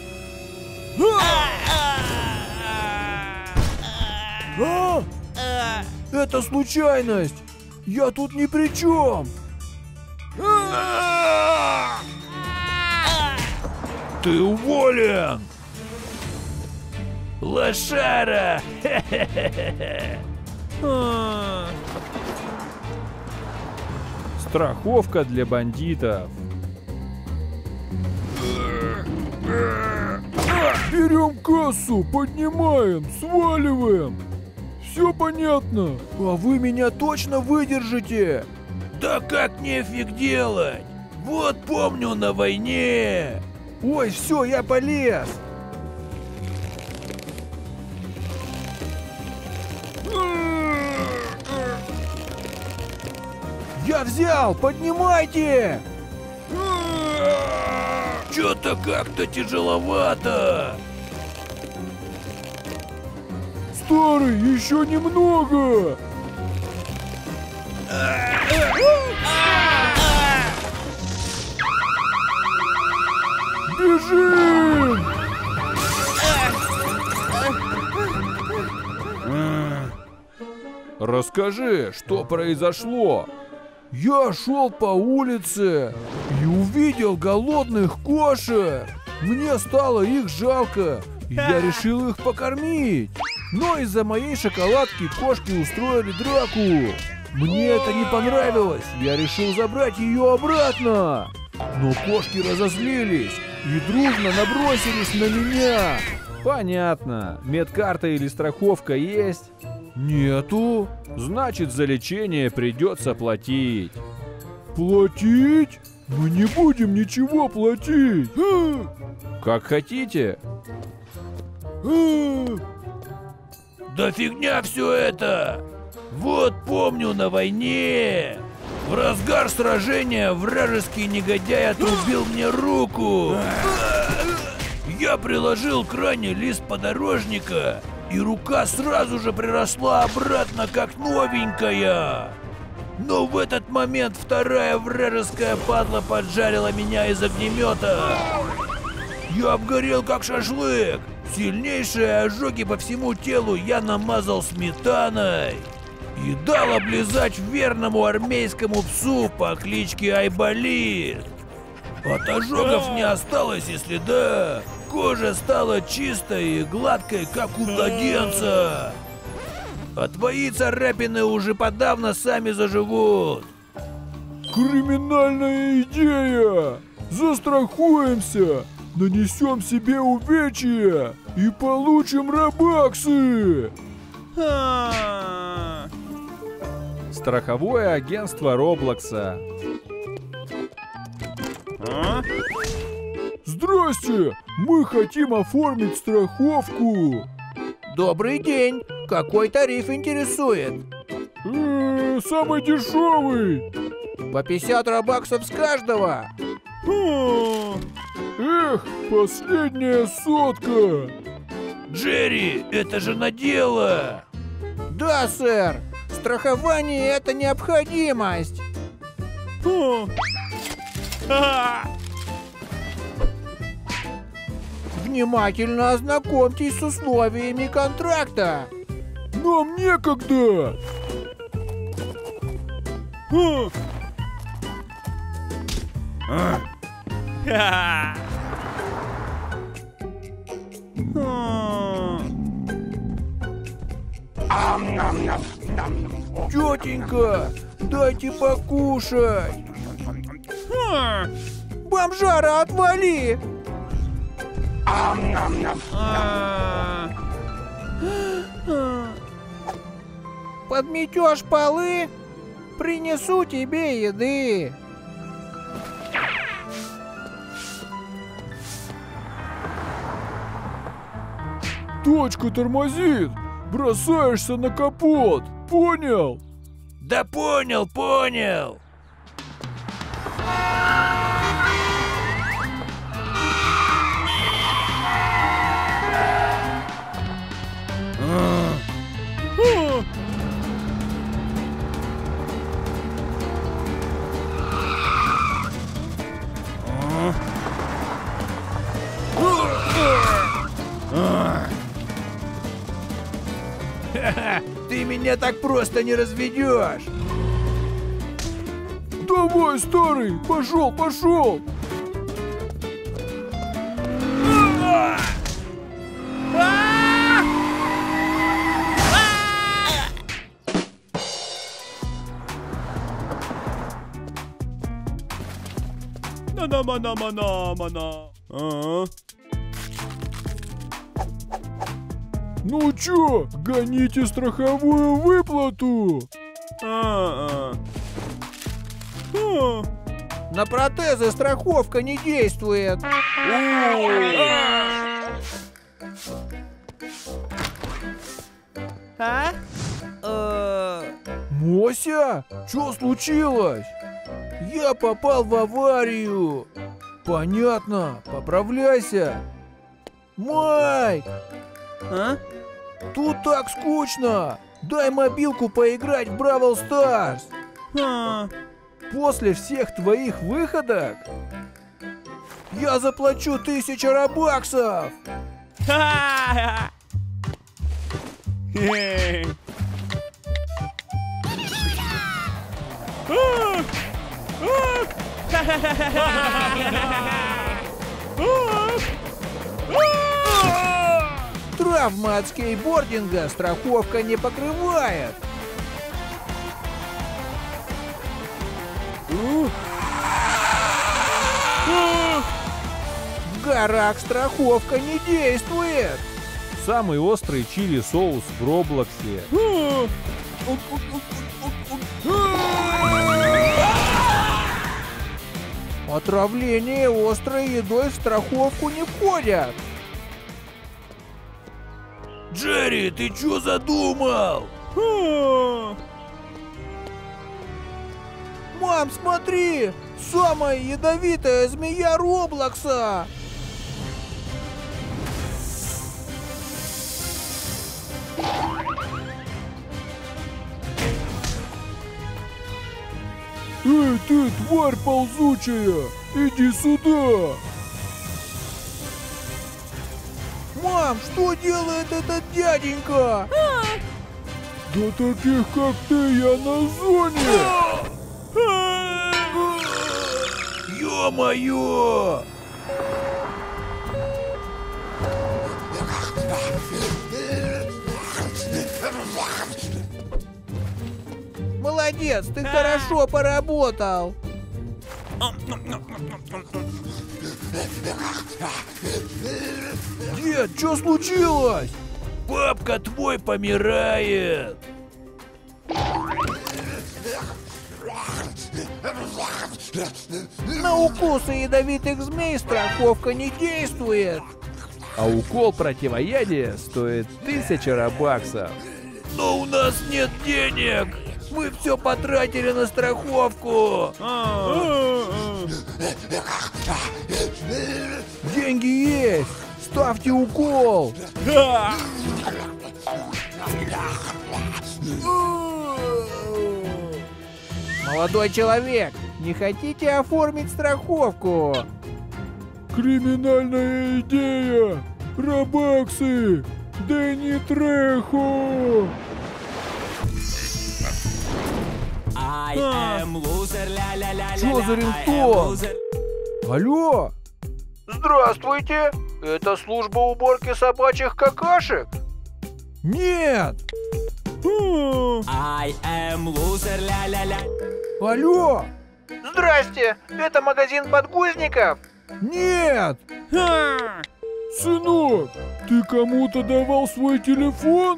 Это случайность. Я тут ни при чем. Ты уволен! Лошара! Страховка для бандитов. Берем кассу, поднимаем, сваливаем. Все понятно. А вы меня точно выдержите? Да как нефиг делать? Вот помню на войне. Ой, все, я полез. Я взял, поднимайте! Чё-то как-то тяжеловато. Старый, еще немного. Бежим! Расскажи, что произошло? Я шел по улице и увидел голодных кошек. Мне стало их жалко, и я решил их покормить. Но из-за моей шоколадки кошки устроили драку. Мне это не понравилось, я решил забрать ее обратно. Но кошки разозлились и дружно набросились на меня. Понятно. Медкарта или страховка есть? Нету. Значит, за лечение придется платить. Платить? Мы не будем ничего платить. Как хотите. Да фигня все это! Вот помню на войне! В разгар сражения вражеский негодяй отрубил мне руку! Я приложил к ране лист подорожника, и рука сразу же приросла обратно, как новенькая! Но в этот момент вторая вражеская падла поджарила меня из огнемета! Я обгорел, как шашлык! Сильнейшие ожоги по всему телу я намазал сметаной и дал облизать верному армейскому псу по кличке Айболит. От ожогов не осталось и следа. Кожа стала чистой и гладкой, как у младенца. А твои царапины уже подавно сами заживут. Криминальная идея! Застрахуемся! Нанесем себе увечья и получим робаксы! Страховое агентство Роблокса. Здрасте! Мы хотим оформить страховку. Добрый день. Какой тариф интересует? Самый дешевый. По 50 робаксов с каждого. Эх, последняя сотка. Джерри, это же на дело! Да, сэр. Страхование – это необходимость. Внимательно ознакомьтесь с условиями контракта. Нам некогда. Тетенька, дайте покушать. Бомжара, отвали! Подметешь полы? Принесу тебе еды. Точка тормозит. Бросаешься на капот. Понял? Да понял, понял! Ты меня так просто не разведешь! Давай, старый, пошел, пошел. Ну чё, гоните страховую выплату. На протезы страховка не действует. Мося, чё случилось? Я попал в аварию. Понятно, поправляйся. Майк! Тут так скучно. Дай мобилку поиграть в Бравл Старс. После всех твоих выходок? Я заплачу 1000 робаксов. Травмы от скейтбординга страховка не покрывает. В горах страховка не действует. Самый острый чили соус в Роблоксе. Отравление острой едой в страховку не входят. Джерри, ты чё задумал? Мам, смотри! Самая ядовитая змея Роблокса! Эй, ты, тварь ползучая! Иди сюда! Мам, что делает этот дяденька? Да таких, как ты, я на зоне! Ё-моё! Молодец, ты хорошо поработал. Дед, что случилось? Папка твой помирает. На укусы ядовитых змей страховка не действует. А укол противоядия стоит 1000 робаксов. Но у нас нет денег. Мы все потратили на страховку. Деньги есть! Ставьте укол! Молодой человек, не хотите оформить страховку? Криминальная идея! Робаксы! Дэнни Трехо! Чё за рингтон? Алло? Здравствуйте! Это служба уборки собачьих какашек? Нет! Алло! Здрасте! Это магазин подгузников? Нет! Сынок, ты кому-то давал свой телефон?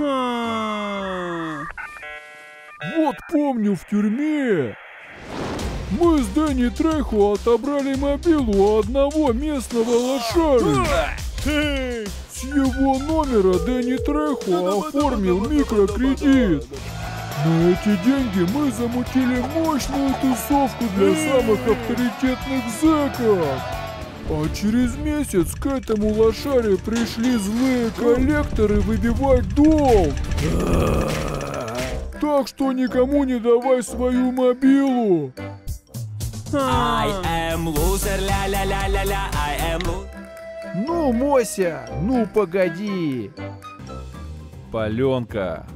Вот помню, в тюрьме мы с Дэнни Трехо отобрали мобилу у одного местного лошары. С его номера Дэнни Трехо оформил микрокредит. На эти деньги мы замутили мощную тусовку для самых авторитетных зэков. А через месяц к этому лошаре пришли злые коллекторы выбивать долг. Так что никому не давай свою мобилу. Ну, Мося, ну погоди. Паленка.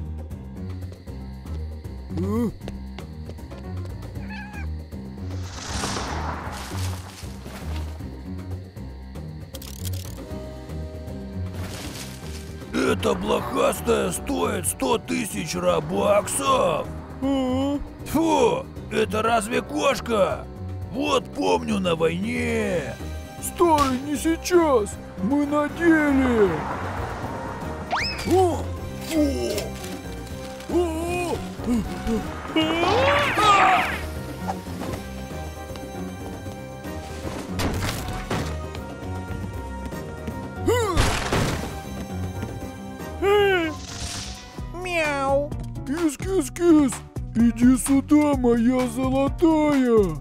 Эта блохастая стоит 100 тысяч робаксов. Фу, это разве кошка? Вот помню на войне. Старый, не сейчас. Мы на деле. Мяу. Кис-кис-кис, иди сюда, моя золотая.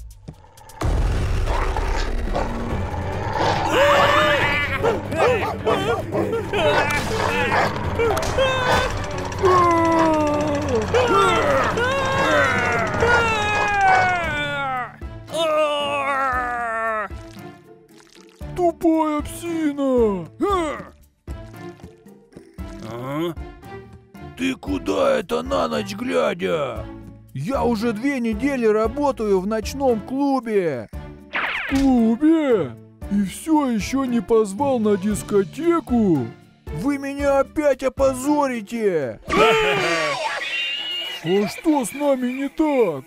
Тупая псина. Ты куда это на ночь глядя? Я уже 2 недели работаю в ночном клубе. В клубе? И все еще не позвал на дискотеку? Вы меня опять опозорите! А что с нами не так?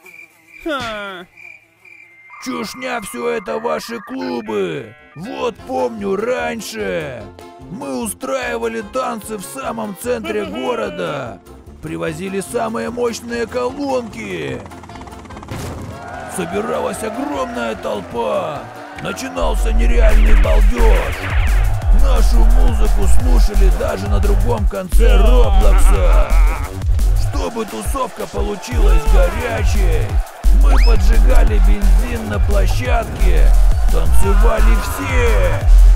Чушня все это ваши клубы. Вот помню раньше. Мы устраивали танцы в самом центре города. Привозили самые мощные колонки. Собиралась огромная толпа. Начинался нереальный балдеж. Нашу музыку слушали даже на другом конце Роблокса. Чтобы тусовка получилась горячей, мы поджигали бензин на площадке. Танцевали все.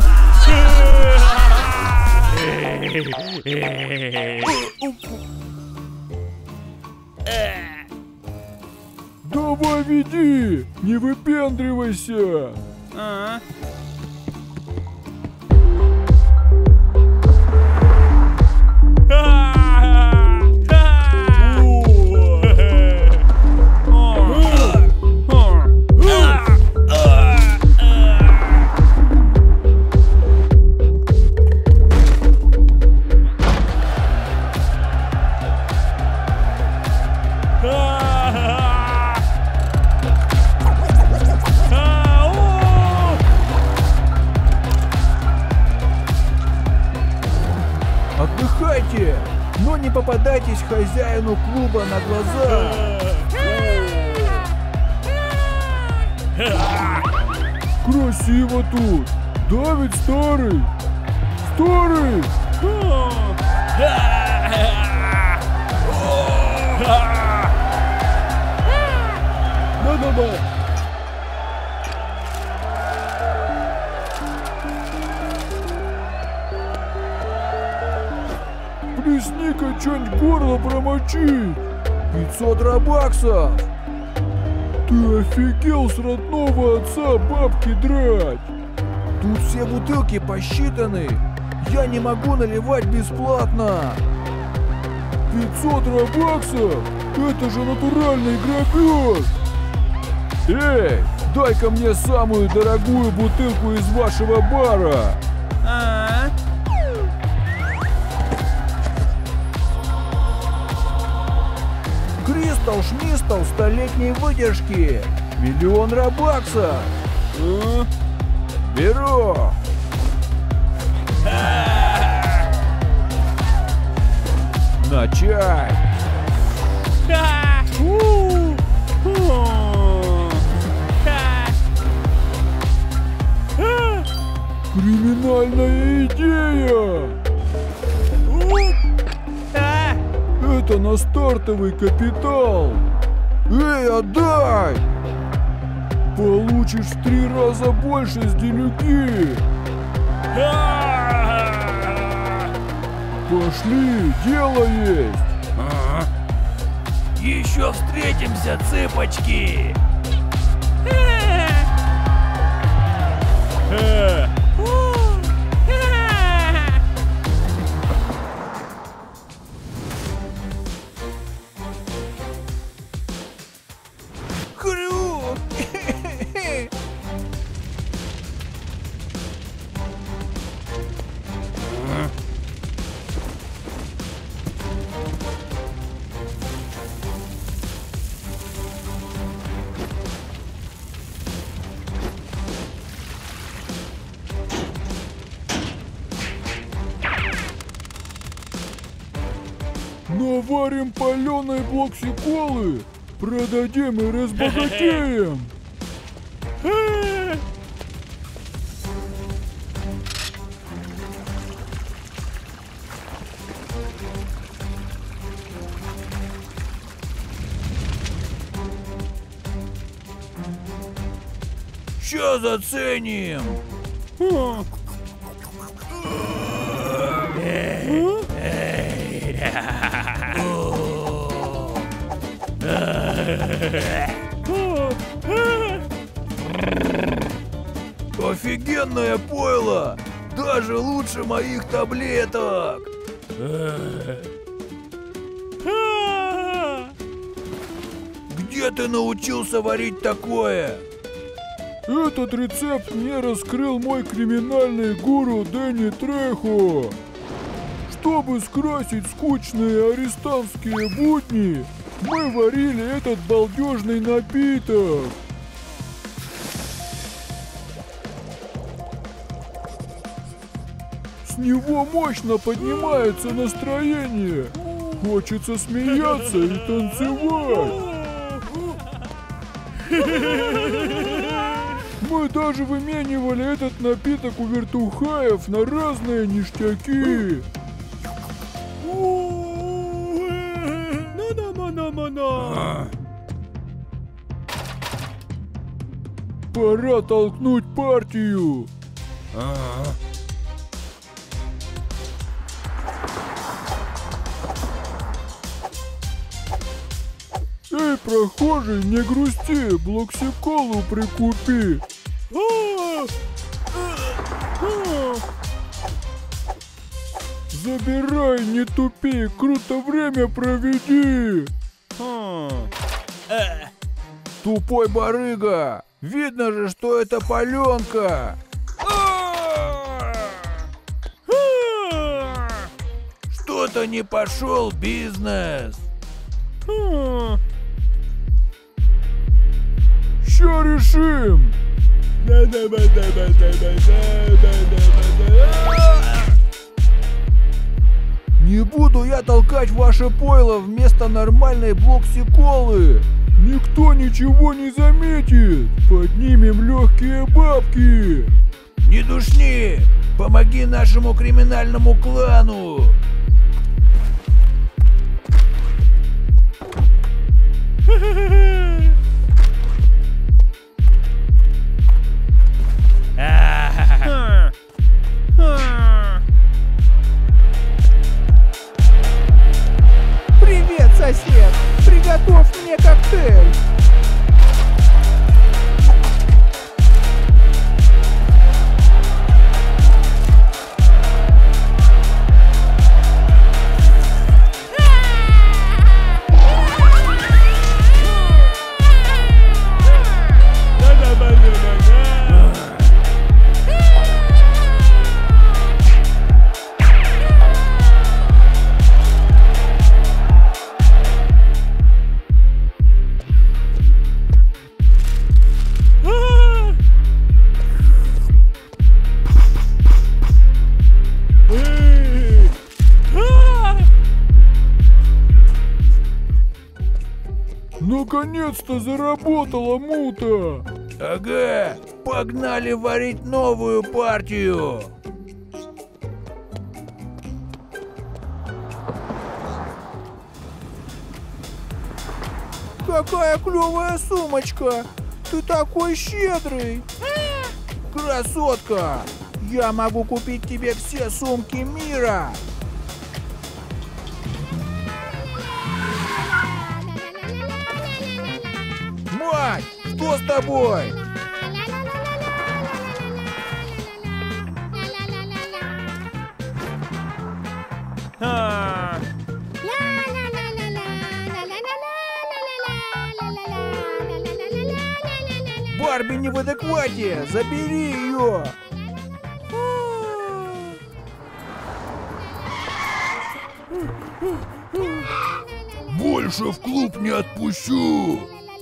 Давай веди, не выпендривайся. Отдыхайте, но не попадайтесь хозяину клуба на глаза. Красиво тут. Да ведь старый? Старый! Да-да-да. Плесни-ка что-нибудь горло промочить. 500 робаксов. Ты офигел с родного отца бабки драть? Тут все бутылки посчитаны. Я не могу наливать бесплатно. 500 робаксов? Это же натуральный грабеж. Эй, дай-ка мне самую дорогую бутылку из вашего бара. Кристалл Шмистал столетней выдержки. 1 000 000 робаксов. Беру. На чай. Криминальная идея. Это на стартовый капитал. Эй, отдай! Получишь в 3 раза больше с делюги. Пошли, дело есть. Еще встретимся, цыпочки. Наварим паленой блоксиколы, продадим и разбогатеем. Ща заценим. Офигенное пойло! Даже лучше моих таблеток! Где ты научился варить такое? Этот рецепт мне раскрыл мой криминальный гуру Дэнни Трехо. Чтобы скрасить скучные арестантские будни, мы варили этот балдежный напиток. С него мощно поднимается настроение. Хочется смеяться и танцевать. Мы даже выменивали этот напиток у вертухаев на разные ништяки. Пора толкнуть партию. Эй, прохожий, не грусти, блоксиколу прикупи. Забирай, не тупи, круто время проведи. Тупой барыга! Видно же, что это паленка! Что-то не пошел бизнес! Ща решим! Не буду я толкать ваше пойло вместо нормальной блокси-колы. Никто ничего не заметит. Поднимем легкие бабки. Не душни! Помоги нашему криминальному клану! Привет, сосед! Приготовь мне коктейль! Наконец-то заработала мута! Ага, погнали варить новую партию! Какая клевая сумочка! Ты такой щедрый! Красотка! Я могу купить тебе все сумки мира! Мать, что с тобой? Барби не в адеквате! Забери ее! Больше в клуб не отпущу!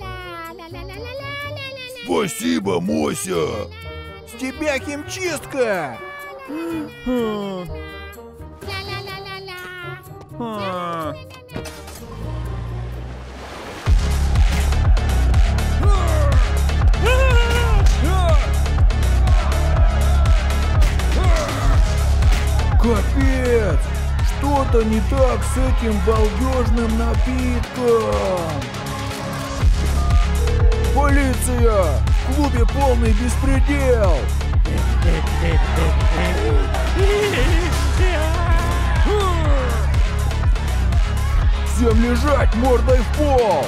Спасибо, Мося! С тебя химчистка! Капец! Что-то не так с этим балдежным напитком! Полиция! В клубе полный беспредел! Всем лежать мордой в пол!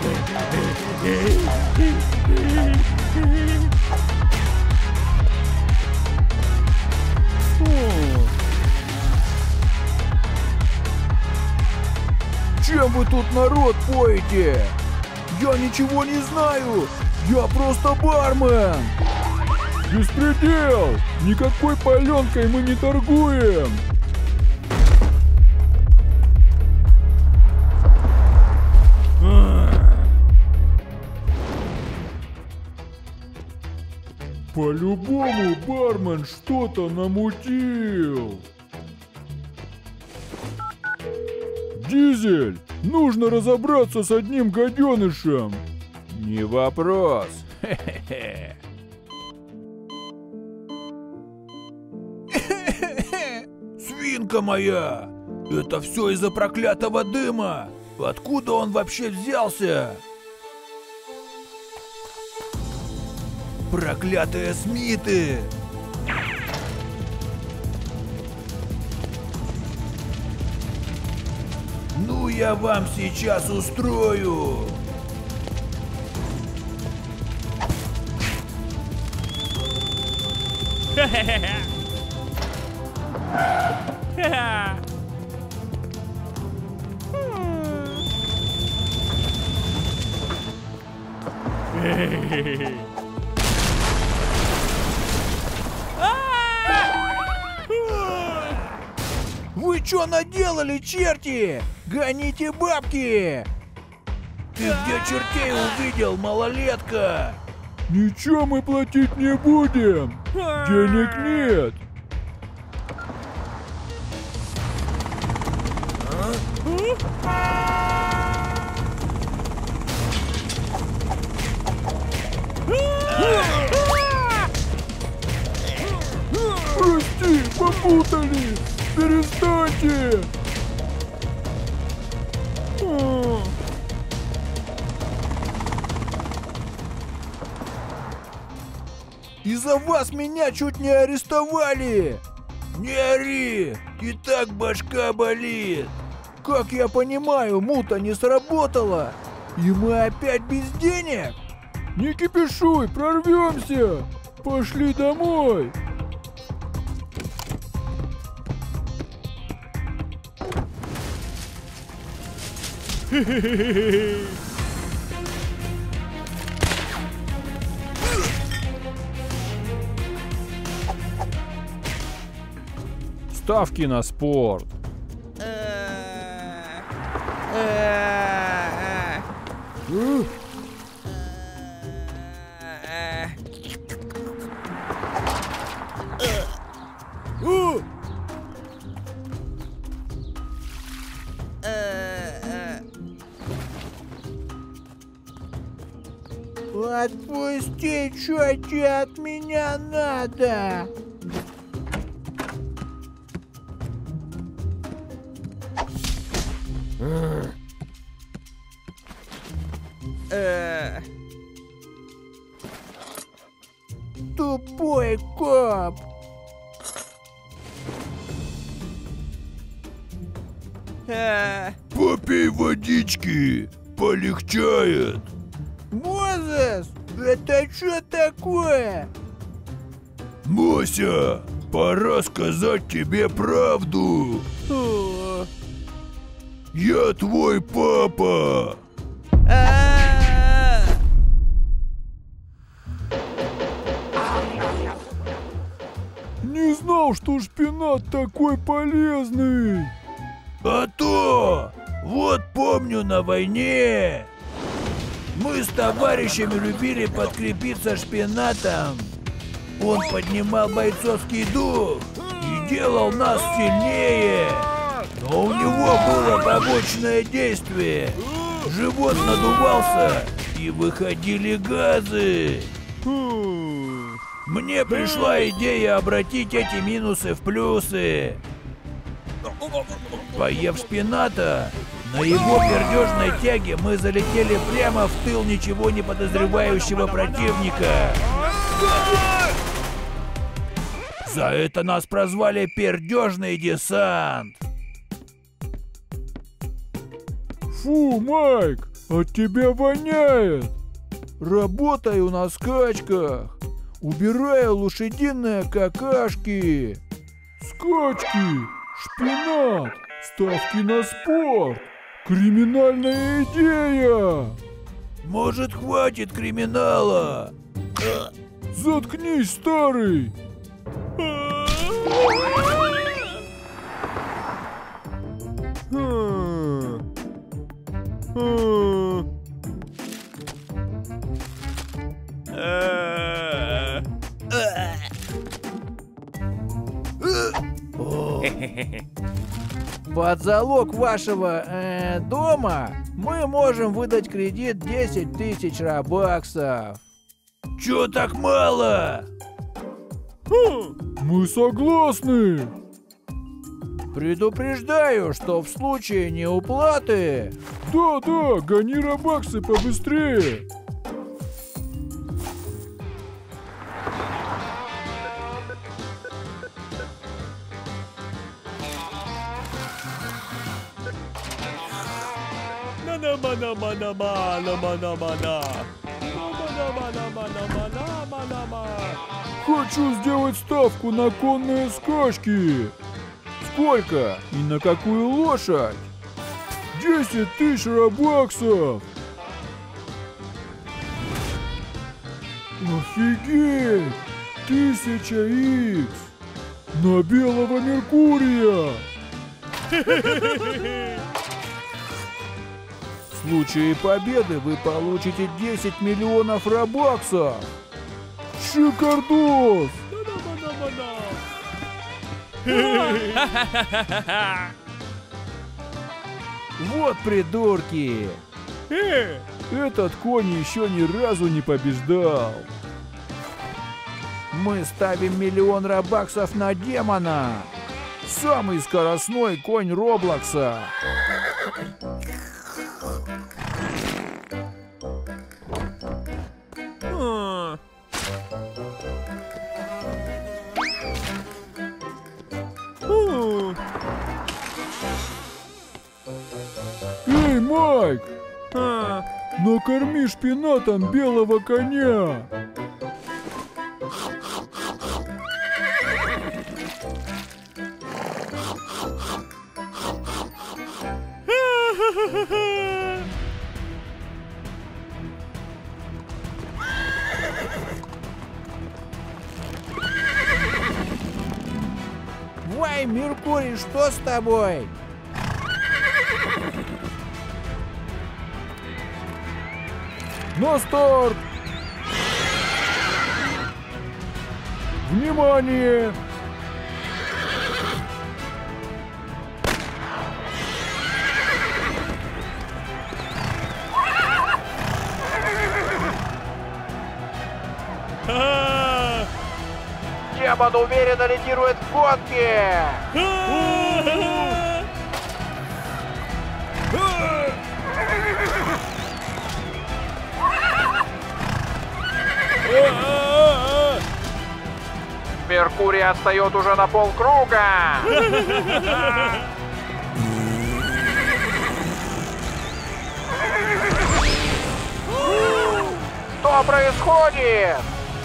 Чем вы тут народ поете? Я ничего не знаю! Я просто бармен! Беспредел! Никакой паленкой мы не торгуем! По-любому бармен что-то намутил! Дизель! Нужно разобраться с одним гаденышем! Не вопрос! Хе-хе-хе! Свинка моя! Это все из-за проклятого дыма! Откуда он вообще взялся? Проклятые Смиты! Ну я вам сейчас устрою! Вы чё наделали, черти? Гоните бабки! Ты где чертей увидел, малолетка? Ничего мы платить не будем! Денег нет! Прости, попутали! Перестаньте! Из-за вас меня чуть не арестовали! Не ори, и так башка болит. Как я понимаю, мута не сработала, и мы опять без денег? Не кипишуй, прорвемся! Пошли домой! Ставки на спорт. Отпусти, что тебе от меня надо? Тупой коп. Попей водички, полегчает. Мозес, это что такое? Мося, пора сказать тебе правду. Я твой папа. Не знал, что шпинат такой полезный. А то, вот помню на войне, мы с товарищами любили подкрепиться шпинатом. Он поднимал бойцовский дух и делал нас сильнее. Но у него было побочное действие. Живот надувался и выходили газы. Мне пришла идея обратить эти минусы в плюсы. Поев шпината, на его пердежной тяге мы залетели прямо в тыл ничего не подозревающего противника. За это нас прозвали «Пердежный десант». Фу, Майк, от тебя воняет. Работаю на скачках, убираю лошадиные какашки. Скачки, шпинат, ставки на спорт. Криминальная идея. Может, хватит криминала? Заткнись, старый. Под залог вашего дома мы можем выдать кредит 10 тысяч робаксов. Чё так мало? Мы согласны. Предупреждаю, что в случае неуплаты... Да, гони робаксы побыстрее. Хочу сделать ставку на конные скачки. Сколько? И на какую лошадь? 10 тысяч робаксов. Офигеть! 1000 икс. На белого Меркурия. В случае победы вы получите 10 миллионов робаксов. Шикардос! Вот придурки. Этот конь еще ни разу не побеждал. Мы ставим $1 миллион на демона. Самый скоростной конь Роблокса. Эй, Майк! Накорми шпинатом белого коня. Вай, Меркурий, что с тобой? На старт! Внимание! Демон уверенно лидирует в гонке. Меркурий отстает уже на полкруга. Что происходит?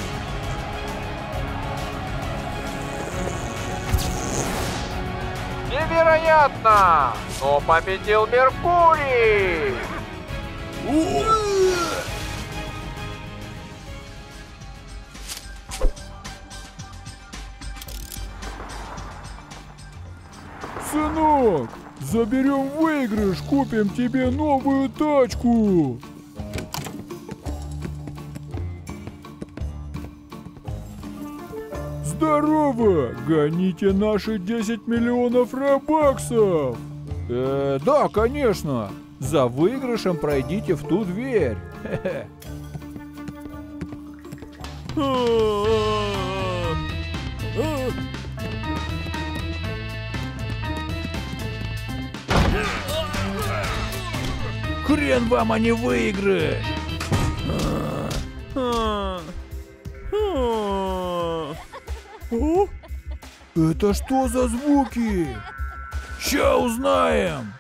Невероятно! Но победил Меркурий! Сынок, заберем выигрыш, купим тебе новую тачку. Здорово! Гоните наши 10 миллионов робаксов! Да, конечно. За выигрышем пройдите в ту дверь. Хрен вам, а не выигрыш! Это что за звуки? Ща узнаем!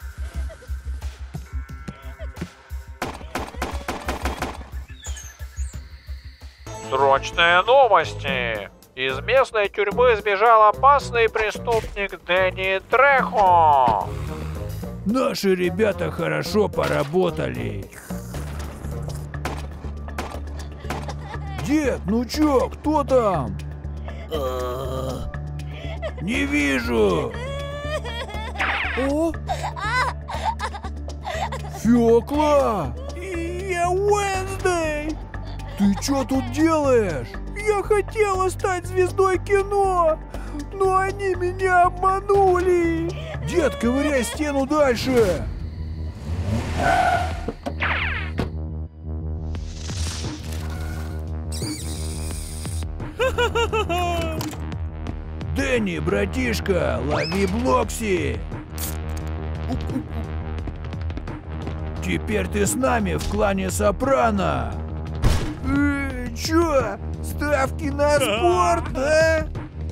Срочные новости! Из местной тюрьмы сбежал опасный преступник Дэнни Трехо. Наши ребята хорошо поработали. Дед, ну чё, кто там? Не вижу! О? Фёкла! Я Уэнсдей! Ты чё тут делаешь? Я хотела стать звездой кино, но они меня обманули. Дед, ковыряй стену дальше! Дэнни, братишка, лови Блокси! Теперь ты с нами в клане Сопрано! Чё? Ставки на спорт, да?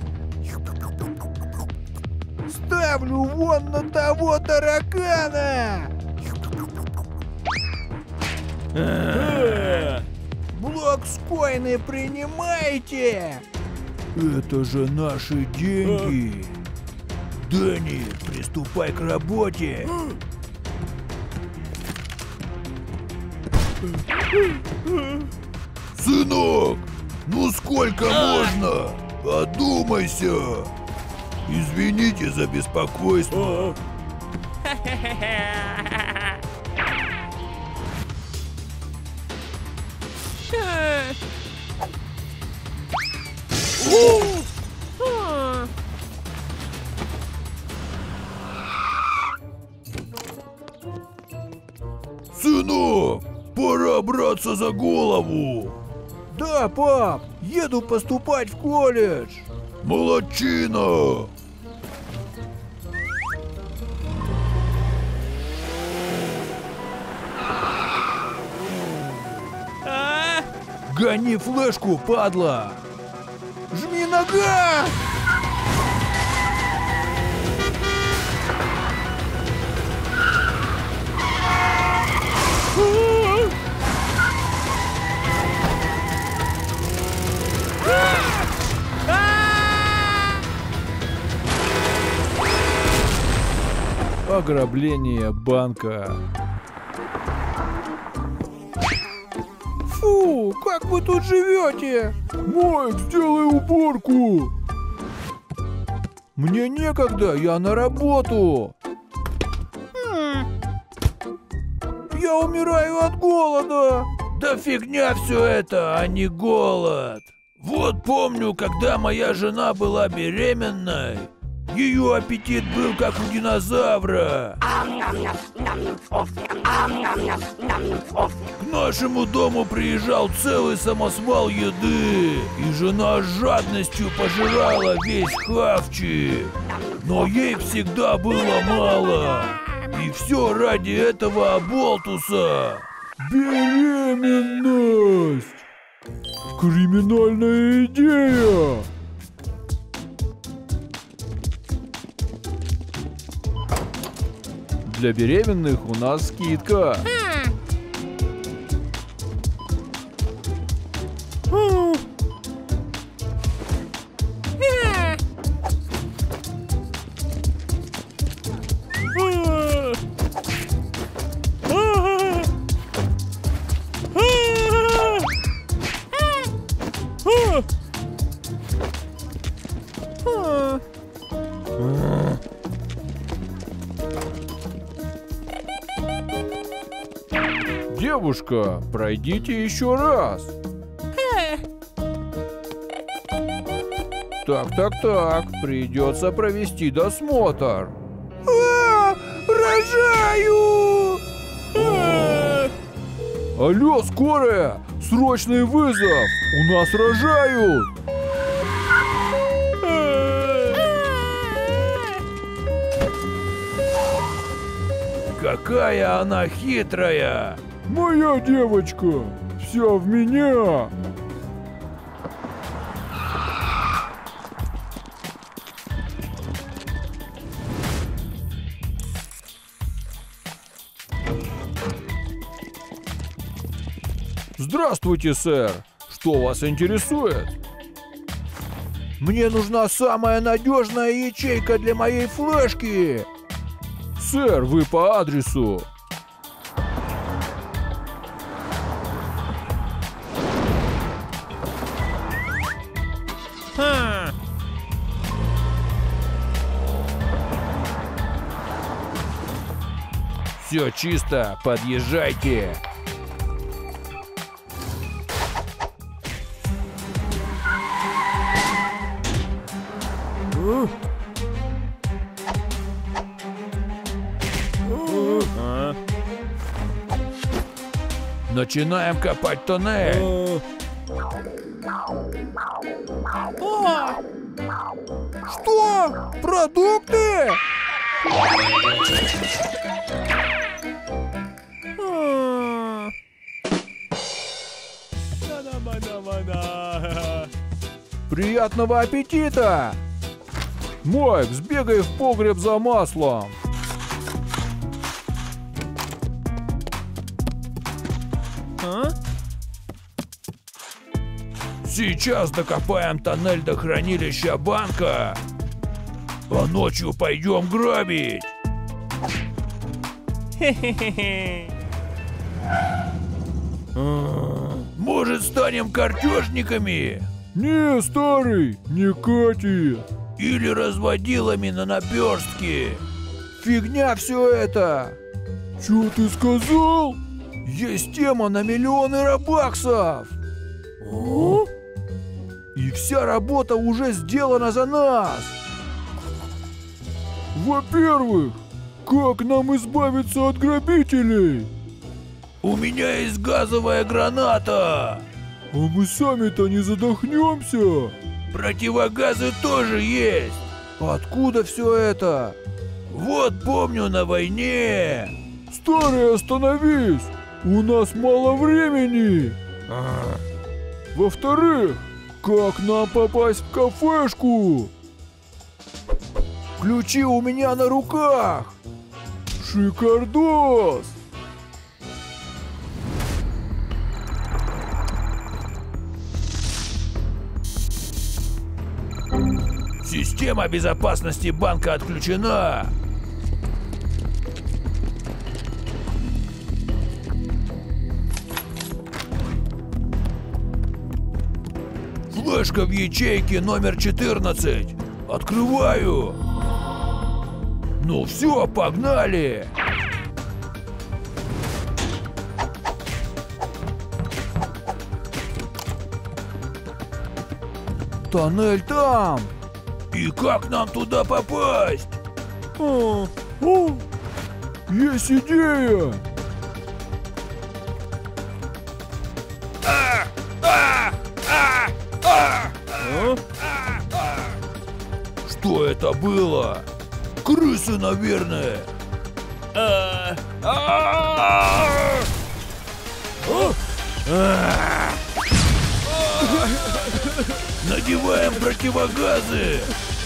Ставлю вон на того таракана! Блокскоины принимайте! Это же наши деньги! Дэнни, приступай к работе! Сынок, ну сколько можно? Одумайся! Извините за беспокойство. Сынок, пора браться за голову. Да, пап, еду поступать в колледж. Молодчина. Гони флешку, падла! Жми нога! Ограбление банка. Фу, как вы тут живете? Майк, сделай уборку! Мне некогда, я на работу. Я умираю от голода. Да фигня все это, а не голод. Вот помню, когда моя жена была беременной, ее аппетит был как у динозавра. К нашему дому приезжал целый самосвал еды, и жена с жадностью пожирала весь хавчик. Но ей всегда было мало. И все ради этого оболтуса. Беременность! Криминальная идея! Для беременных у нас скидка. Девушка, пройдите еще раз. Так, придется провести досмотр. Рожаю! Алло, скорая! Срочный вызов! У нас рожают! Какая она хитрая! Моя девочка! Вся в меня! Здравствуйте, сэр! Что вас интересует? Мне нужна самая надежная ячейка для моей флешки. Сэр, вы по адресу. Все чисто, подъезжайте. Начинаем копать тоннель. Что? Продукты? Приятного аппетита! Майк, сбегай в погреб за маслом. Сейчас докопаем тоннель до хранилища банка, а ночью пойдем грабить. Может, станем картежниками? Не, старый, не катит. Или разводилами на наперстке? Фигня все это! Чё ты сказал? Есть тема на миллионы робаксов! И вся работа уже сделана за нас! Во-первых, как нам избавиться от грабителей? У меня есть газовая граната. А мы сами-то не задохнемся? Противогазы тоже есть. Откуда все это? Вот помню на войне. Старый, остановись! У нас мало времени. Во-вторых, как нам попасть в кафешку? Ключи у меня на руках. Шикардос! Система безопасности банка отключена. Флешка в ячейке номер 14. Открываю. Ну все, погнали. Тоннель там. И как нам туда попасть? Есть идея! Что это было? Крысы, наверное. Надеваем противогазы.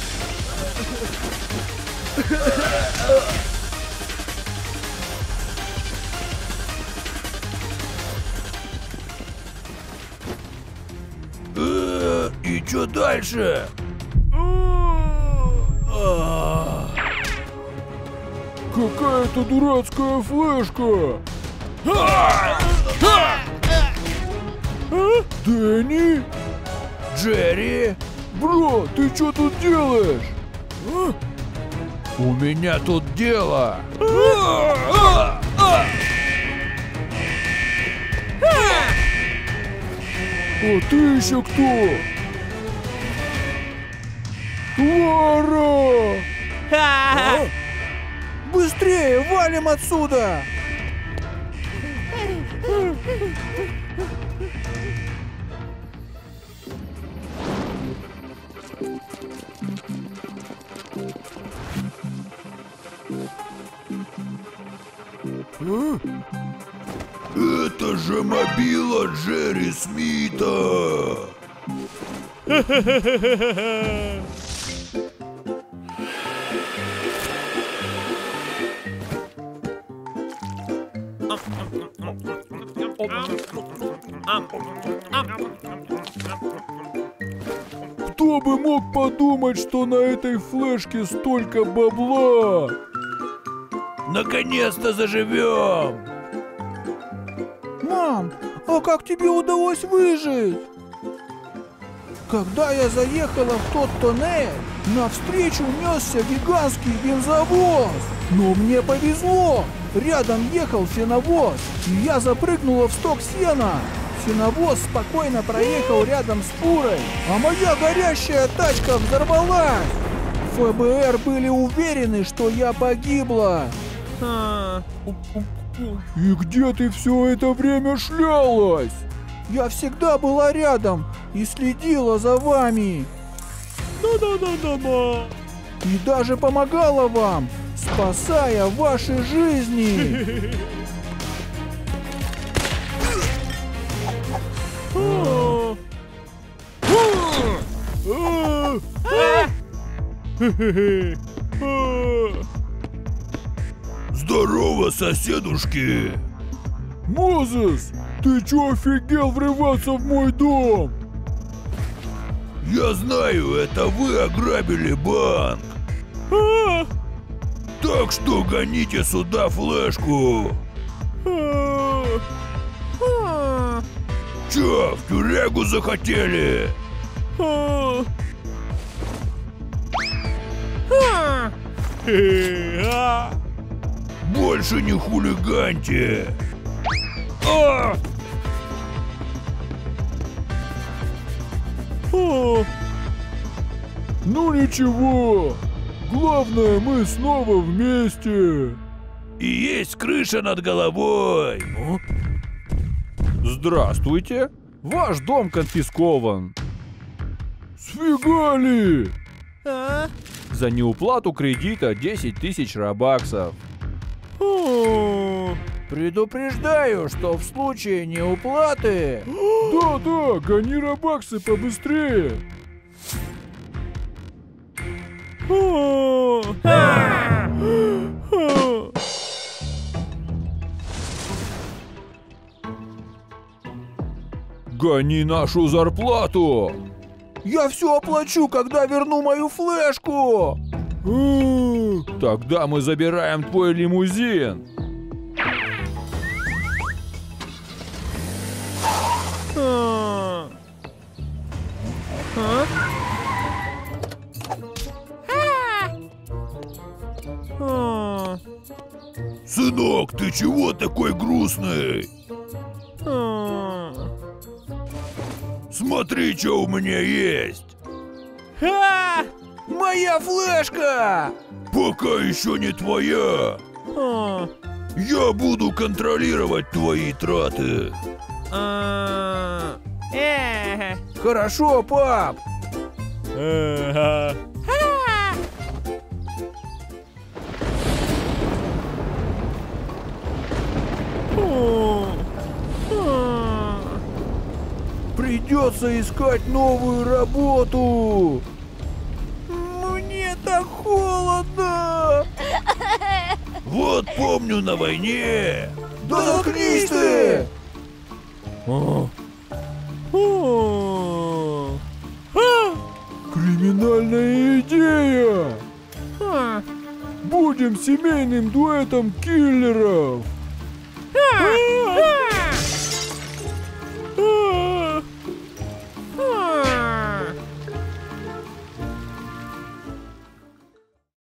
И чё дальше? Какая-то дурацкая флешка! Дэнни? Джерри? Бро, ты что тут делаешь? У меня тут дело. А ты еще кто? Лара! Быстрее, валим отсюда! Это же мобила Джерри Смита. Кто бы мог подумать, что на этой флешке столько бабла? Наконец-то заживем. Мам, а как тебе удалось выжить? Когда я заехала в тот тоннель, навстречу несся гигантский бензовоз. Но мне повезло. Рядом ехал сеновоз, и я запрыгнула в сток сена. Сеновоз спокойно проехал рядом с фурой, а моя горящая тачка взорвалась. ФБР были уверены, что я погибла. И где ты все это время шлялась? Я всегда была рядом и следила за вами. И даже помогала вам, спасая ваши жизни. Здорово, соседушки. Мозес, ты чё офигел врываться в мой дом? Я знаю, это вы ограбили банк. Так что гоните сюда флешку. Чё, в тюрягу захотели? Больше не хулиганьте. Ну ничего, главное, мы снова вместе. И есть крыша над головой. Здравствуйте. Ваш дом конфискован. Сфигали! За неуплату кредита 10 тысяч робаксов. Предупреждаю, что в случае неуплаты... Да, гони робаксы побыстрее. Гони нашу зарплату. Я все оплачу, когда верну мою флешку. Тогда мы забираем твой лимузин. Сынок, ты чего такой грустный? Смотри, что у меня есть. Моя флешка! Пока еще не твоя. Я буду контролировать твои траты. Хорошо, пап. Придется искать новую работу. Мне так холодно. Вот помню на войне. Да заткнись ты! Криминальная идея! Будем семейным дуэтом киллеров!